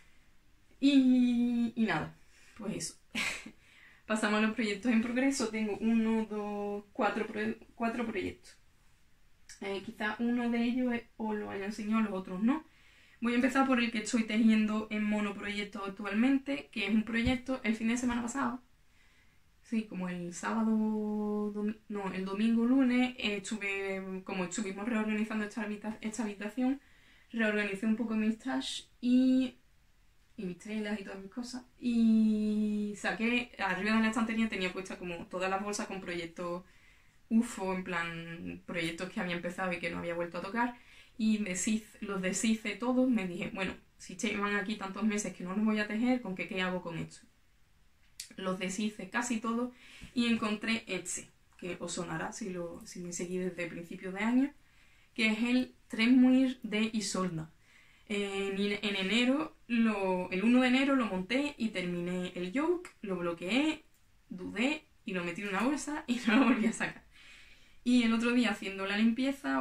Y nada, pues eso. Pasamos a los proyectos en progreso. Tengo 1, 2, 4 proyectos. Quizá uno de ellos os lo haya enseñado, los otros no. Voy a empezar por el que estoy tejiendo en monoproyecto actualmente, que es un proyecto el fin de semana pasado. Sí, como el sábado, el domingo, lunes, como estuvimos reorganizando esta habitación, reorganicé un poco mis stash y mis telas y todas mis cosas. Y saqué, arriba de la estantería tenía puesta como todas las bolsas con proyectos UFO, en plan proyectos que había empezado y que no había vuelto a tocar. Y los deshice todos. Me dije, bueno, si llevan aquí tantos meses que no los voy a tejer, ¿con qué hago con esto? Los deshice casi todos y encontré este, que os sonará si me seguís desde principios de año, que es el Tremmuir de Isolda. En enero, el 1 de enero lo monté y terminé el yoke, lo bloqueé, dudé y lo metí en una bolsa y no lo volví a sacar. Y el otro día haciendo la limpieza,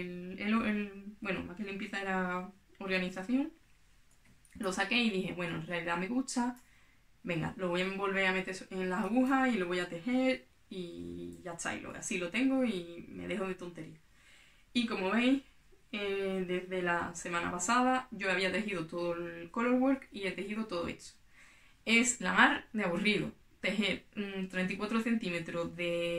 bueno, más que limpieza era organización, lo saqué y dije, bueno, en realidad me gusta, venga, lo voy a volver a meter en las agujas y lo voy a tejer y ya está, así lo tengo y me dejo de tontería. Y como veis, desde la semana pasada yo había tejido todo el colorwork y he tejido todo esto. Es la mar de aburrido tejer 34 centímetros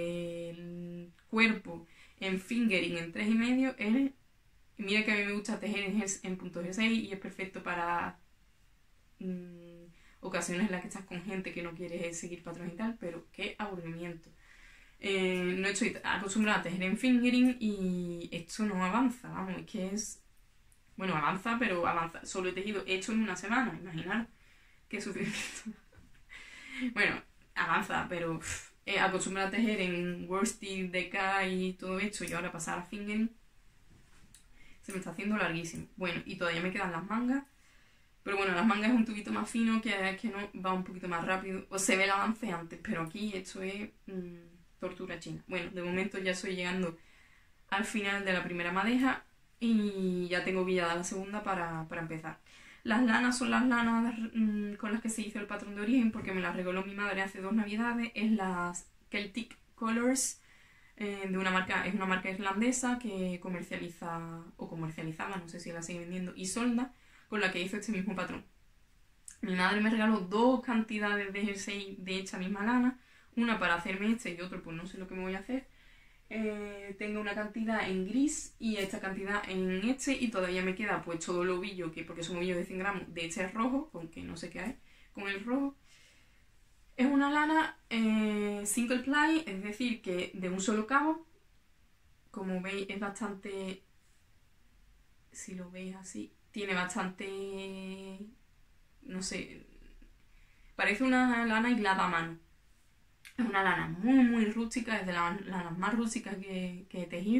del cuerpo en fingering en 3,5. Mira que a mí me gusta tejer en punto G6 y es perfecto para ocasiones en las que estás con gente que no quiere seguir patrones y tal, pero qué aburrimiento. No estoy acostumbrada a tejer en fingering y esto no avanza, vamos, es que es... Bueno, avanza, pero avanza. Solo he tejido hecho en una semana, imaginar qué sufrimiento. Bueno, avanza, pero acostumbrada a tejer en worsted, DK y todo esto y ahora pasar a fingering se me está haciendo larguísimo. Bueno, y todavía me quedan las mangas. Pero bueno, las mangas es un tubito más fino que no va un poquito más rápido. O se ve el avance antes, pero aquí esto es tortura china. Bueno, de momento ya estoy llegando al final de la primera madeja y ya tengo pillada la segunda para empezar. Las lanas son las lanas con las que se hizo el patrón de origen porque me las regaló mi madre hace 2 navidades. Es las Celtic Colors, es una marca irlandesa que comercializaba, no sé si la sigue vendiendo, Isolda, con la que hizo este mismo patrón. Mi madre me regaló 2 cantidades de jersey de esta misma lana, una para hacerme este y otro pues no sé lo que me voy a hacer. Tengo una cantidad en gris y esta cantidad en este y todavía me queda pues todo el ovillo, porque es un ovillo de 100 gramos, de este rojo, aunque no sé qué hay con el rojo. Es una lana single ply, es decir, que de un solo cabo. Como veis es bastante, si lo veis así, tiene bastante, no sé, parece una lana hilada a mano. Es una lana muy muy rústica, es de las lanas más rústicas que he tejido.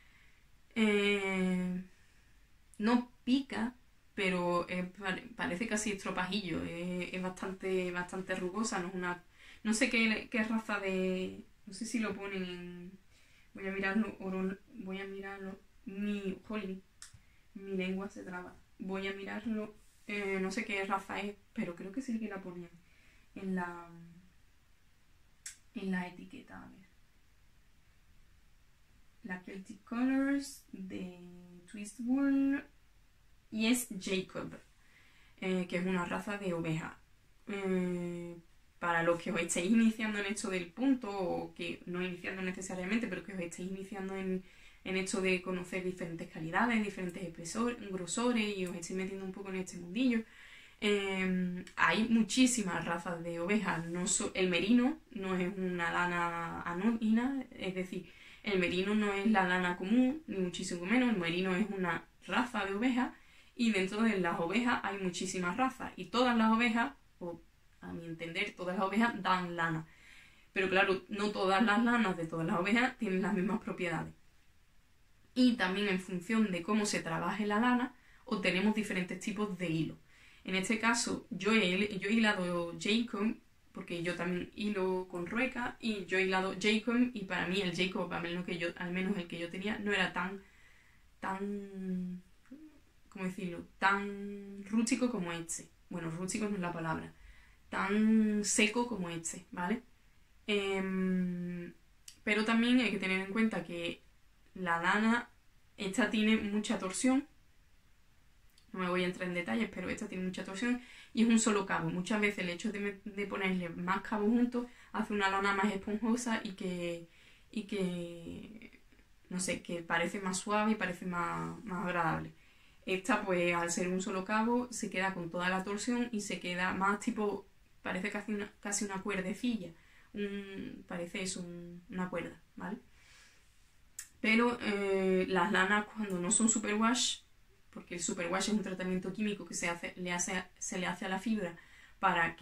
No pica, pero parece casi estropajillo, es bastante rugosa, no sé qué raza de... No sé si lo ponen en... Voy a mirarlo, mi lengua se traba. Voy a mirarlo, no sé qué raza es, pero creo que sí que la ponían en la etiqueta, a ver. La Celtic Colors de Twistwool y es Jacob, que es una raza de oveja. Para los que os estéis iniciando en esto del punto, o que no iniciando necesariamente, pero que os estéis iniciando en esto de conocer diferentes calidades, diferentes grosores y os estéis metiendo un poco en este mundillo, hay muchísimas razas de ovejas. El merino no es una lana anodina, es decir, el merino no es la lana común, ni muchísimo menos. El merino es una raza de oveja y dentro de las ovejas hay muchísimas razas y todas las ovejas, o a mi entender, todas las ovejas dan lana. Pero claro, no todas las lanas de todas las ovejas tienen las mismas propiedades. Y también en función de cómo se trabaje la lana, obtenemos diferentes tipos de hilo. En este caso, yo he hilado Jacob, porque yo también hilo con rueca, y yo he hilado Jacob, y para mí el Jacob, al menos el que yo tenía, no era tan tan, ¿cómo decirlo? Tan rústico como este. Bueno, rústico no es la palabra. Tan seco como este, ¿vale? Pero también hay que tener en cuenta que la lana, esta tiene mucha torsión. No me voy a entrar en detalles, pero esta tiene mucha torsión y es un solo cabo. Muchas veces el hecho de ponerle más cabos juntos hace una lana más esponjosa y que no sé, que parece más suave y parece más agradable. Esta, pues, al ser un solo cabo, se queda con toda la torsión y se queda más tipo, parece casi una cuerdecilla. Parece eso, una cuerda, ¿vale? Pero las lanas, cuando no son superwash, porque el superwash es un tratamiento químico que se le hace a la fibra para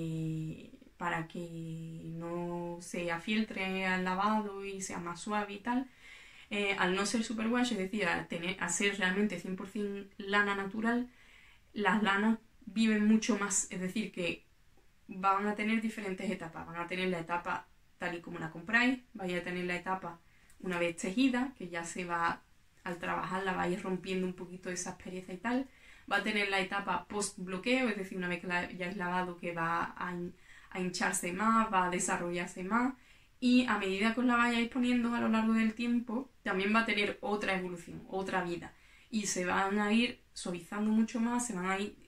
que no se afieltre al lavado y sea más suave y tal. Al no ser superwash, es decir, a ser realmente 100% lana natural, las lanas viven mucho más, es decir, que van a tener diferentes etapas. Van a tener la etapa tal y como la compráis, vais a tener la etapa una vez tejida, que ya se va, al trabajarla vais rompiendo un poquito esa aspereza y tal. Va a tener la etapa post bloqueo, es decir, una vez que la hayáis lavado, que va a hincharse más, va a desarrollarse más. Y a medida que os la vayáis poniendo a lo largo del tiempo, también va a tener otra evolución, otra vida. Y se van a ir suavizando mucho más, se van a ir...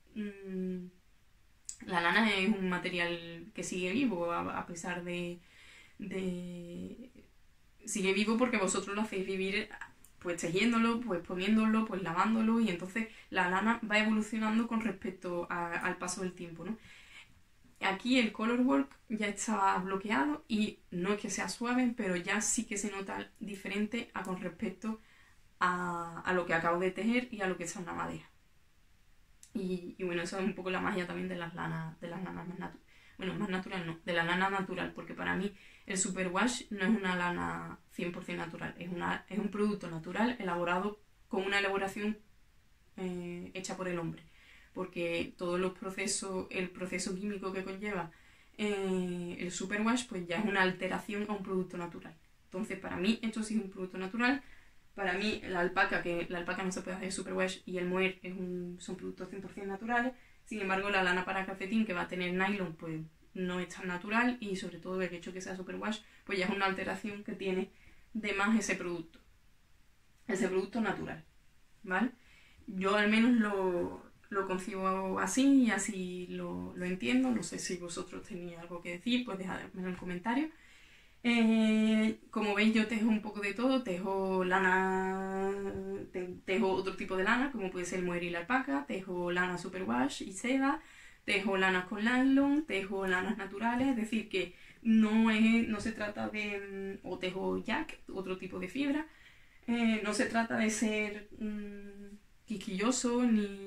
la lana es un material que sigue vivo, a pesar de... Sigue vivo porque vosotros lo hacéis vivir pues tejiéndolo, pues poniéndolo, pues lavándolo, y entonces la lana va evolucionando con respecto al paso del tiempo, ¿no? Aquí el color work ya está bloqueado y no es que sea suave, pero ya sí que se nota diferente con respecto a lo que acabo de tejer y a lo que está en la madera. Y bueno, eso es un poco la magia también de las lanas más naturales. Bueno, más natural no, de la lana natural, porque para mí el superwash no es una lana 100% natural, es un producto natural elaborado con una elaboración hecha por el hombre, porque todos los procesos, el proceso químico que conlleva el superwash, pues ya es una alteración a un producto natural. Entonces, para mí esto sí es un producto natural. Para mí la alpaca no se puede hacer superwash, y el mohair son productos 100% naturales. Sin embargo, la lana para calcetín, que va a tener nylon, pues no es tan natural, y sobre todo el hecho que sea superwash, pues ya es una alteración que tiene de más ese producto natural, ¿vale? Yo al menos lo concibo así y así lo entiendo. No sé si vosotros tenéis algo que decir, pues dejadmelo en comentarios. Como veis, yo tejo un poco de todo. Tejo lana, tejo otro tipo de lana, como puede ser el mohair y la alpaca. Tejo lana superwash y seda. Tejo lanas con nylon. Tejo lanas naturales. Es decir, que no se trata de... O tejo yak, otro tipo de fibra. No se trata de ser quisquilloso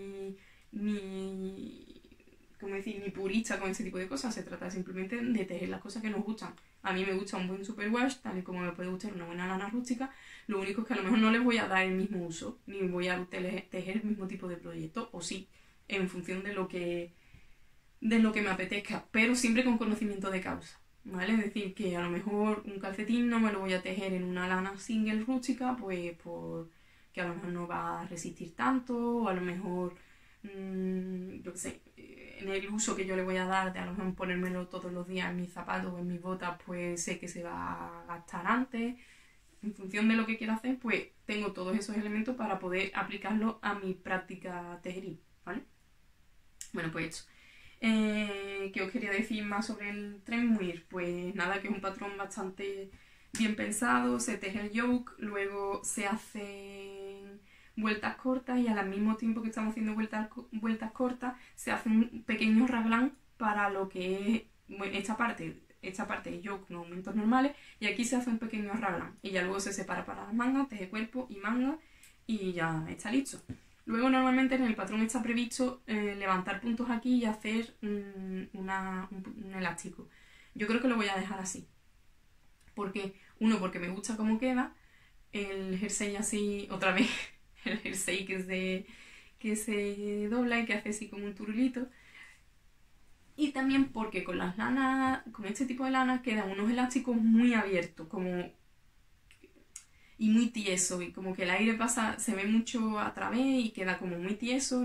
¿cómo decir? Ni purista con ese tipo de cosas. Se trata simplemente de tejer las cosas que nos gustan. A mí me gusta un buen superwash, tal y como me puede gustar una buena lana rústica. Lo único es que a lo mejor no les voy a dar el mismo uso, ni voy a tejer el mismo tipo de proyecto, o sí, en función de lo que me apetezca, pero siempre con conocimiento de causa, ¿vale? Es decir, que a lo mejor un calcetín no me lo voy a tejer en una lana single rústica, pues porque a lo mejor no va a resistir tanto, o a lo mejor, yo qué sé, en el uso que yo le voy a dar de a lo mejor ponérmelo todos los días en mis zapatos o en mis botas, pues sé que se va a gastar antes. En función de lo que quiera hacer, pues tengo todos esos elementos para poder aplicarlo a mi práctica tejeril, ¿vale? Bueno, pues eso. ¿Qué os quería decir más sobre el tren muir? Pues nada, que es un patrón bastante bien pensado. Se teje el yoke, luego se hacen vueltas cortas, y al mismo tiempo que estamos haciendo vueltas cortas, se hace un pequeño raglan para lo que es, bueno, esta parte es yoke con aumentos normales, y aquí se hace un pequeño raglan, y ya luego se separa para las mangas, teje cuerpo y manga, y ya está listo. Luego normalmente en el patrón está previsto levantar puntos aquí y hacer un elástico. Yo creo que lo voy a dejar así. Porque me gusta cómo queda. El jersey así, otra vez, el jersey que se dobla y que hace así como un turulito. Y también porque con las lanas, con este tipo de lanas quedan unos elásticos muy abiertos, como... y muy tieso, y como que el aire pasa, se ve mucho a través y queda como muy tieso,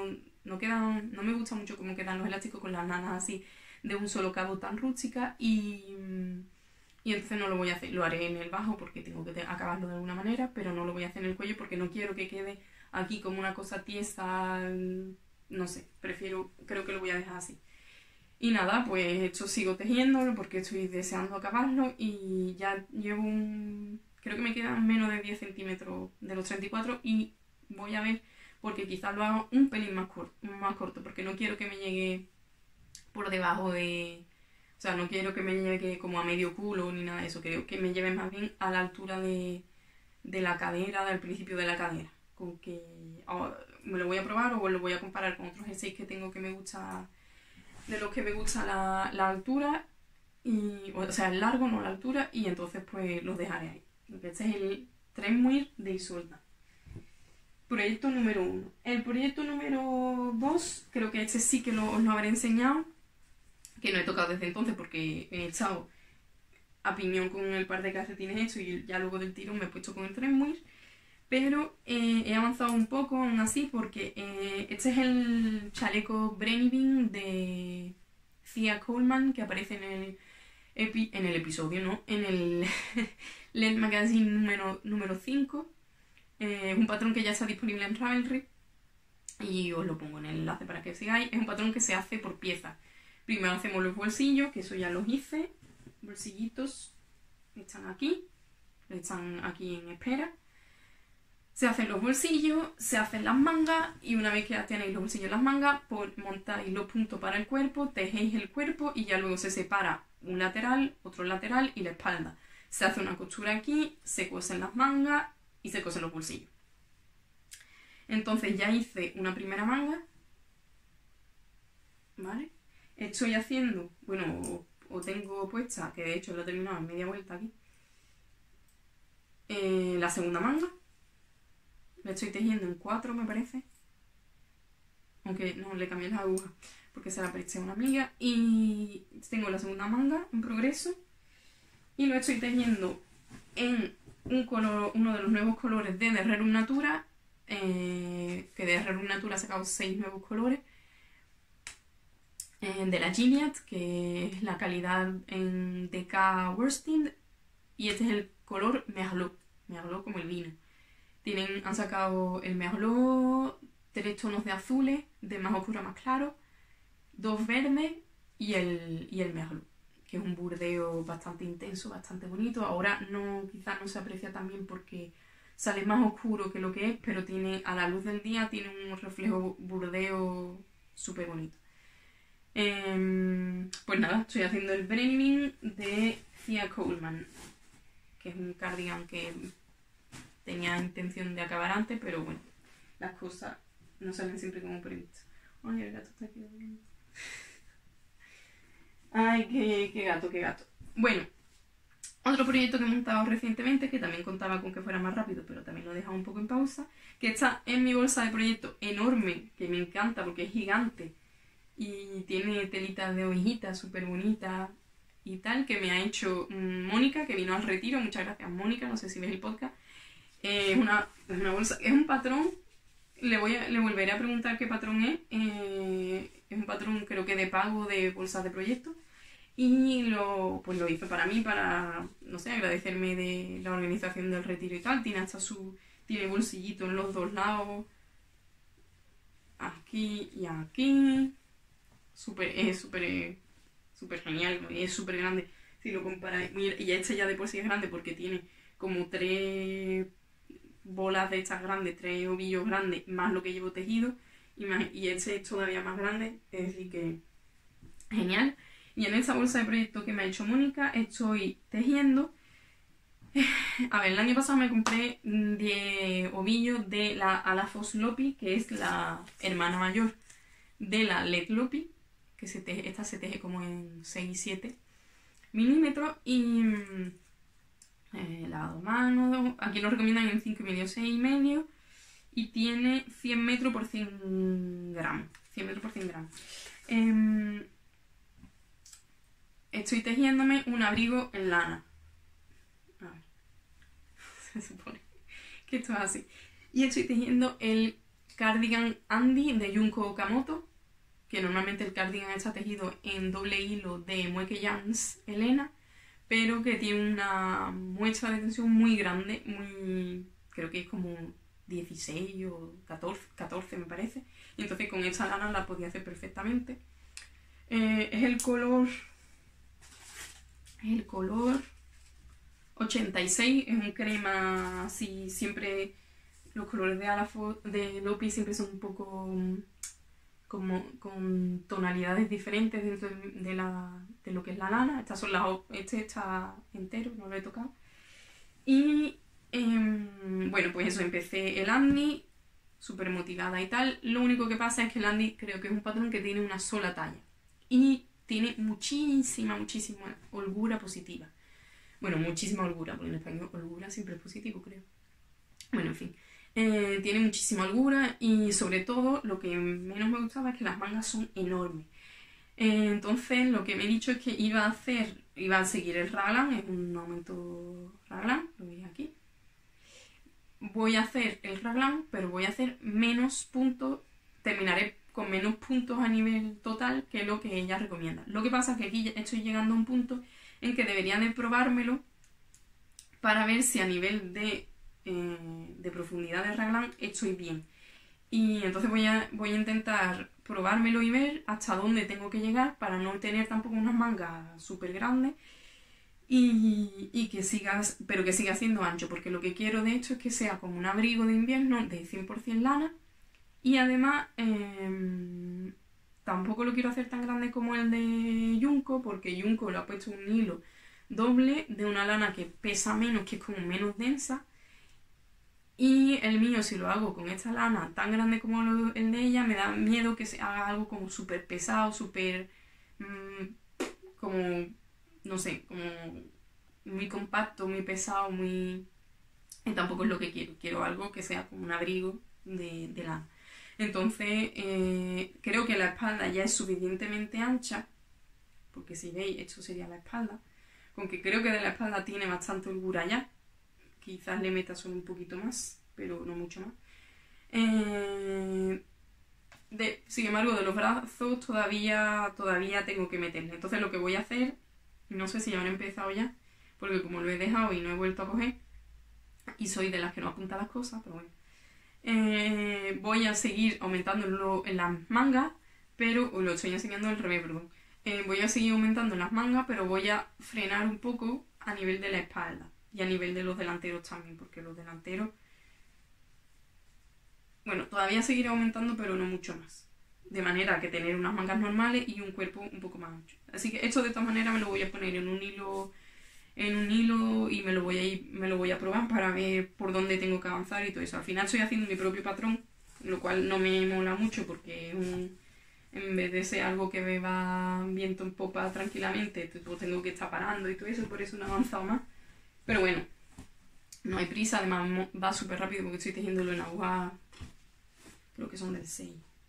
no me gusta mucho cómo quedan los elásticos con las nanas así de un solo cabo tan rústica y entonces no lo voy a hacer, lo haré en el bajo porque tengo que acabarlo de alguna manera, pero no lo voy a hacer en el cuello porque no quiero que quede aquí como una cosa tiesa, no sé, creo que lo voy a dejar así. Y nada, pues esto sigo tejiéndolo porque estoy deseando acabarlo y ya llevo creo que me quedan menos de 10 centímetros de los 34 y voy a ver porque quizás lo haga un pelín más corto porque no quiero que me llegue por debajo de... O sea, no quiero que me llegue como a medio culo ni nada de eso, creo que me lleve más bien a la altura de la cadera, del principio de la cadera. Con que me lo voy a probar o lo voy a comparar con otros jerseys que tengo que me gusta, de los que me gusta la altura, o sea, el largo, no la altura, y entonces pues los dejaré ahí. Este es el Tremmuir de Isolda. Proyecto número 1. El proyecto número 2, creo que este sí que os lo habré enseñado, que no he tocado desde entonces porque he echado a piñón con el par de calcetines hecho y ya luego del tirón me he puesto con el Tremmuir. Pero he avanzado un poco aún así porque este es el chaleco Brennivín de Thea Coleman que aparece en el episodio, ¿no? En el Let Magazine número 5. Es un patrón que ya está disponible en Ravelry y os lo pongo en el enlace para que sigáis. Es un patrón que se hace por piezas. Primero hacemos los bolsillos, que eso ya los hice. Bolsillitos están aquí en espera. Se hacen los bolsillos, se hacen las mangas y una vez que ya tenéis los bolsillos y las mangas, pues montáis los puntos para el cuerpo, tejéis el cuerpo y ya luego se separa un lateral, otro lateral y la espalda. Se hace una costura aquí, se cosen las mangas y se cosen los bolsillos. Entonces ya hice una primera manga, ¿vale? Estoy haciendo, bueno, o tengo puesta, que de hecho lo he terminado en media vuelta aquí, la segunda manga. La estoy tejiendo en 4, me parece. Aunque no, le cambié las agujas porque se la presté a una amiga. Y tengo la segunda manga en progreso. Y lo estoy tejiendo en uno de los nuevos colores de Rerum Natura. Que de Rerum Natura ha sacado 6 nuevos colores. De la Gilead, que es la calidad en DK Worsted. Y este es el color Merlot. Merlot como el vino. Han sacado el Merlot, 3 tonos de azules, de más oscuro a más claro, 2 verdes y el Merlot, que es un burdeo bastante intenso, bastante bonito. Ahora quizás no se aprecia tan bien porque sale más oscuro que lo que es, pero a la luz del día tiene un reflejo burdeo súper bonito. Pues nada, estoy haciendo el Brennivín de Thea Coleman, que es un cardigan que tenía intención de acabar antes, pero bueno, las cosas no salen siempre como previsto. Ay, el gato está aquí durmiendo. Ay, qué gato, qué gato. Bueno, otro proyecto que he montado recientemente, que también contaba con que fuera más rápido, pero también lo he dejado un poco en pausa, que está en mi bolsa de proyecto enorme, que me encanta porque es gigante y tiene telitas de ovejitas súper bonitas y tal, que me ha hecho Mónica, que vino al retiro. Muchas gracias, Mónica, no sé si ves el podcast. Es una bolsa, es un patrón, le volveré a preguntar qué patrón es. Es un patrón creo que de pago de bolsas de proyecto y lo hice para mí, para, no sé, agradecerme de la organización del retiro y tal. Tiene bolsillito en los dos lados, aquí y aquí, es súper genial, es súper grande si lo comparáis. Y este ya de por sí es grande porque tiene como 3 bolas de estas grandes, 3 ovillos grandes, más lo que llevo tejido, y este es todavía más grande, es decir que genial. Y en esa bolsa de proyecto que me ha hecho Mónica estoy tejiendo. A ver, el año pasado me compré 10 ovillos de la Alafos Lopi, que es la hermana mayor de la Let Lopi, que esta se teje como en 6-7 milímetros y lavado mano. Aquí lo recomiendan en 5,5, 6,5 y tiene 100 metros por 100 gramos. 100 metros por 100 gramos. Estoy tejiéndome un abrigo en lana. A ver. se supone que esto es así. Y estoy tejiendo el cardigan Andy de Junko Okamoto, que normalmente el cardigan está tejido en doble hilo de Mueke Yarns Elena, pero que tiene una muestra de tensión muy grande, creo que es como 16 o 14 me parece, y entonces con esta lana la podía hacer perfectamente. Es el color 86, es un crema así, siempre los colores de Lopi siempre son un poco como con tonalidades diferentes dentro de lo que es la lana. Este está entero, no lo he tocado. Y bueno, pues eso, empecé el Andy, súper motivada y tal. Lo único que pasa es que el Andy creo que es un patrón que tiene una sola talla y tiene muchísima holgura positiva. Bueno, muchísima holgura, porque en español holgura siempre es positivo, creo. Bueno, en fin. Tiene muchísima holgura y sobre todo lo que menos me gustaba es que las mangas son enormes. Entonces lo que me he dicho es que iba a seguir el raglan, es un aumento raglan, lo veis aquí. Voy a hacer el raglan, pero voy a hacer menos puntos, terminaré con menos puntos a nivel total que lo que ella recomienda. Lo que pasa es que aquí estoy llegando a un punto en que debería de probármelo para ver si a nivel de profundidad de raglan estoy bien. Y entonces voy a intentar probármelo y ver hasta dónde tengo que llegar para no tener tampoco unas mangas súper grandes y que pero que siga siendo ancho, porque lo que quiero de hecho es que sea como un abrigo de invierno de 100% lana y además tampoco lo quiero hacer tan grande como el de Junko, porque Junko lo ha puesto un hilo doble de una lana que pesa menos, que es como menos densa. Y el mío, si lo hago con esta lana tan grande como el de ella, me da miedo que se haga algo como súper pesado, súper como, no sé, como muy compacto, muy pesado, muy... Y tampoco es lo que quiero. Quiero algo que sea como un abrigo de lana. Entonces, creo que la espalda ya es suficientemente ancha, porque si veis, esto sería la espalda, con que creo que de la espalda tiene bastante holgura ya. Quizás le meta solo un poquito más, pero no mucho más. Sin embargo, de los brazos todavía tengo que meterle. Entonces lo que voy a hacer, no sé si ya han empezado ya, porque como lo he dejado y no he vuelto a coger, y soy de las que no apunta las cosas, pero bueno. Voy a seguir aumentando en las mangas, pero os lo estoy enseñando al revés, perdón. Voy a seguir aumentando en las mangas, pero voy a frenar un poco a nivel de la espalda. Y a nivel de los delanteros también, porque los delanteros... Bueno, todavía seguiré aumentando, pero no mucho más. De manera que tener unas mangas normales y un cuerpo un poco más ancho. Así que esto de todas maneras me lo voy a poner en un hilo y me lo voy a probar para ver por dónde tengo que avanzar y todo eso. Al final estoy haciendo mi propio patrón, lo cual no me mola mucho porque en vez de ser algo que me va viento en popa tranquilamente, pues tengo que estar parando y todo eso, por eso no he avanzado más. Pero bueno, no hay prisa, además va súper rápido porque estoy tejiéndolo en aguja, creo que son del 6.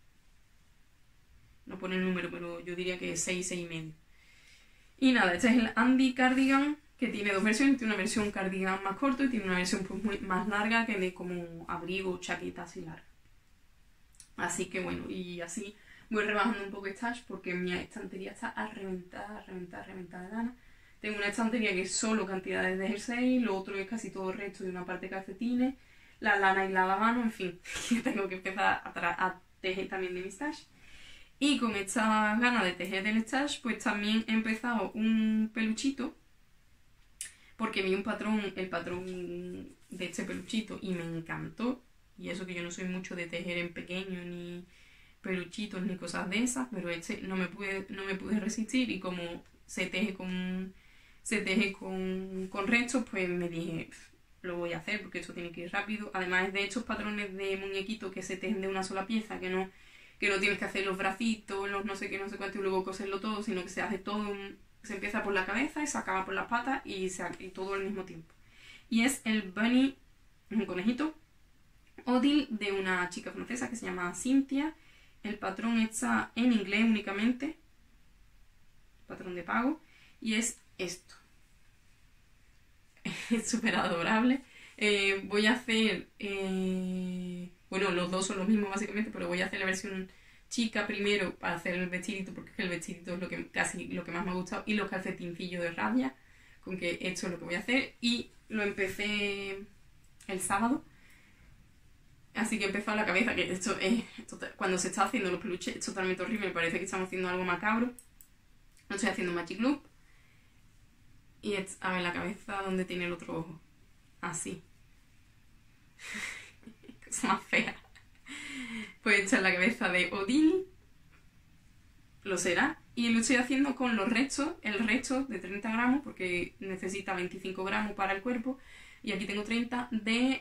No pone el número, pero yo diría que 6, 6 y medio. Y nada, este es el Andy Cardigan, que tiene dos versiones. Tiene una versión cardigan más corto y tiene una versión pues más larga, que de como abrigo, chaqueta así larga. Así que bueno, y así voy rebajando un poco stash porque mi estantería está a reventar de lana. Tengo una estantería que es solo cantidades de jersey, lo otro es casi todo el resto de una parte de calcetines, la lana y la lavano, en fin, que tengo que empezar a tejer también de mi stash. Y con estas ganas de tejer del stash, pues también he empezado un peluchito, porque vi el patrón de este peluchito y me encantó. Y eso que yo no soy mucho de tejer en pequeño, ni peluchitos, ni cosas de esas, pero este no me pude resistir y como se teje con restos, pues me dije, lo voy a hacer porque esto tiene que ir rápido. Además es de estos patrones de muñequitos que se tejen de una sola pieza, que no tienes que hacer los bracitos, los no sé qué, no sé cuánto y luego coserlo todo, sino que se hace todo, se empieza por la cabeza y se acaba por las patas y todo al mismo tiempo. Y es el bunny, un conejito, Odile, de una chica francesa que se llama Cynthia. El patrón está en inglés únicamente, patrón de pago, y es esto. Es súper adorable. Voy a hacer... bueno, los dos son los mismos básicamente, pero voy a hacer la versión chica primero para hacer el vestidito, porque el vestidito es lo que casi lo que más me ha gustado, y los calcetincillos de raya, con que esto es lo que voy a hacer. Y lo empecé el sábado, así que he empezado la cabeza, que esto es... cuando se está haciendo los peluches es totalmente horrible, parece que estamos haciendo algo macabro. No estoy haciendo Magic Loop. Y a ver la cabeza donde tiene el otro ojo. Así. Cosa más fea. Pues esta es la cabeza de Odile. Lo será. Y lo estoy haciendo con los restos. El resto de 30 gramos, porque necesita 25 gramos para el cuerpo. Y aquí tengo 30 de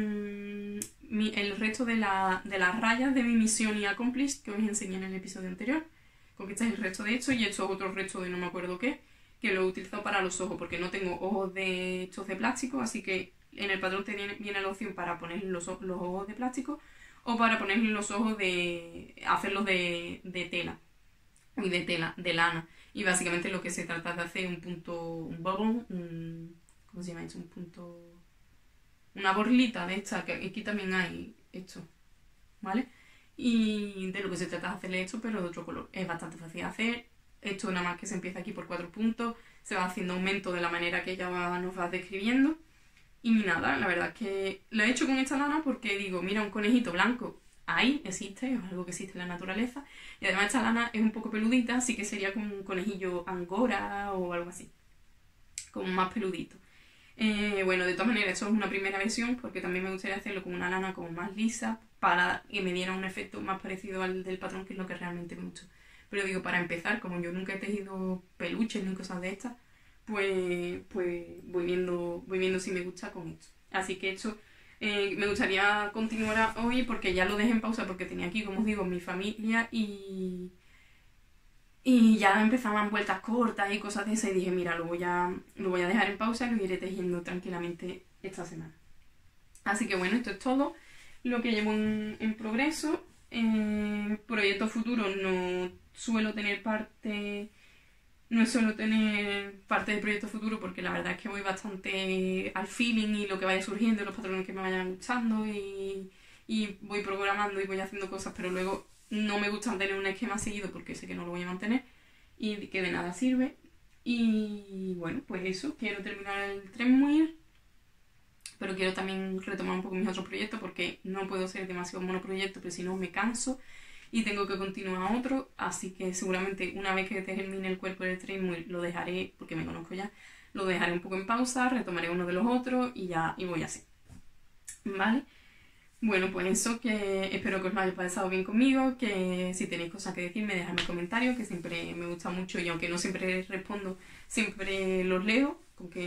el resto de las rayas de mi Mission Accomplished que os enseñé en el episodio anterior. Con que este es el resto de esto, y esto es otro resto de no me acuerdo qué, que lo he utilizado para los ojos, porque no tengo ojos de estos de plástico, así que en el patrón viene la opción para poner los ojos de plástico o para poner los ojos hacerlos de tela, y de lana. Y básicamente lo que se trata de hacer un bubble, ¿cómo se llama esto? Una borlita de esta, que aquí también hay esto, ¿vale? Y de lo que se trata es hacerle esto, pero de otro color. Es bastante fácil de hacer. Esto nada más que se empieza aquí por 4 puntos, se va haciendo aumento de la manera que ella nos va describiendo. Y nada, la verdad es que lo he hecho con esta lana porque digo, mira, un conejito blanco ahí existe, es algo que existe en la naturaleza. Y además esta lana es un poco peludita, así que sería como un conejillo angora o algo así, como más peludito. Bueno, de todas maneras, eso es una primera versión, porque también me gustaría hacerlo con una lana como más lisa, para que me diera un efecto más parecido al del patrón, que es lo que realmente me gusta. Pero digo, para empezar, como yo nunca he tejido peluches ni cosas de estas, pues voy viendo si me gusta con esto. Así que esto me gustaría continuar hoy, porque ya lo dejé en pausa porque tenía aquí, como os digo, mi familia y ya empezaban vueltas cortas y cosas de esas, y dije, mira, lo voy a dejar en pausa y lo iré tejiendo tranquilamente esta semana. Así que bueno, esto es todo lo que llevo en progreso. Proyectos futuros no suelo tener parte de proyectos futuros, porque la verdad es que voy bastante al feeling y lo que vaya surgiendo, los patrones que me vayan gustando, y voy programando y voy haciendo cosas, pero luego no me gusta tener un esquema seguido porque sé que no lo voy a mantener y que de nada sirve. Y bueno, pues eso, quiero terminar el Tremmuir, pero quiero también retomar un poco mis otros proyectos, porque no puedo ser demasiado monoproyecto, pero si no me canso y tengo que continuar a otro. Así que seguramente una vez que termine el cuerpo del Tremmuir lo dejaré, porque me conozco ya, lo dejaré un poco en pausa, retomaré uno de los otros y voy así, ¿vale? Bueno, pues eso, que espero que os lo haya pasado bien conmigo, que si tenéis cosas que decirme, dejadme comentarios, que siempre me gusta mucho, y aunque no siempre respondo, siempre los leo,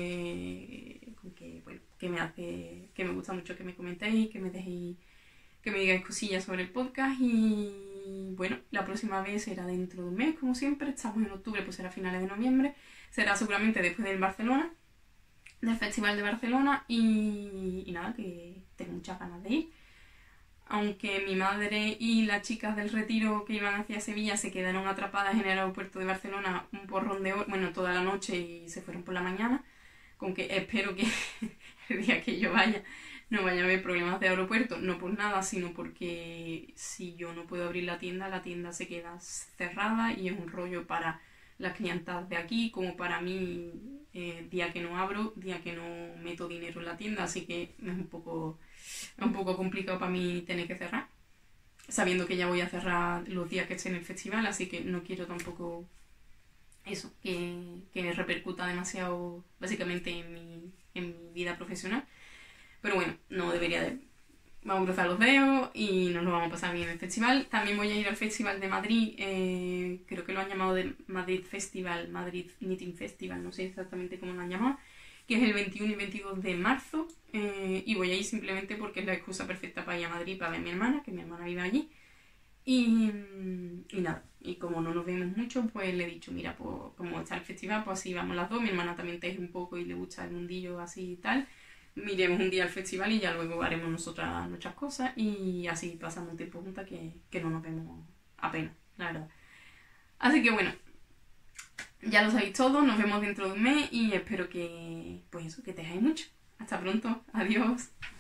bueno, que me gusta mucho que me comentéis, que me digáis cosillas sobre el podcast. Y bueno, la próxima vez será dentro de un mes, como siempre. Estamos en octubre, pues será a finales de noviembre, será seguramente después del Festival de Barcelona, y nada, que tengo muchas ganas de ir. Aunque mi madre y las chicas del retiro que iban hacia Sevilla se quedaron atrapadas en el aeropuerto de Barcelona un porrón de horas, bueno, toda la noche, y se fueron por la mañana, con que espero que el día que yo vaya no vaya a haber problemas de aeropuerto, no por nada, sino porque si yo no puedo abrir la tienda se queda cerrada, y es un rollo para las clientas de aquí como para mí, día que no abro, día que no meto dinero en la tienda, así que es un poco complicado para mí tener que cerrar, sabiendo que ya voy a cerrar los días que esté en el festival, así que no quiero tampoco eso, que repercuta demasiado básicamente en mi vida profesional. Pero bueno, no debería de... Vamos a cruzar los dedos y nos lo vamos a pasar bien en el festival. También voy a ir al Festival de Madrid, creo que lo han llamado de Madrid Festival, Madrid Knitting Festival, no sé exactamente cómo lo han llamado, que es el 21 y 22 de marzo, y voy a ir simplemente porque es la excusa perfecta para ir a Madrid, para ver a mi hermana, que mi hermana vive allí. Y nada, y como no nos vemos mucho, pues le he dicho, mira, pues como está el festival, pues así vamos las dos. Mi hermana también teje un poco y le gusta el mundillo así y tal. Miremos un día al festival y ya luego haremos nosotras nuestras cosas, y así pasamos un tiempo juntas que no nos vemos apenas, la verdad. Así que bueno, ya lo sabéis todo, nos vemos dentro de un mes, y espero que, pues eso, que tejáis mucho. Hasta pronto, adiós.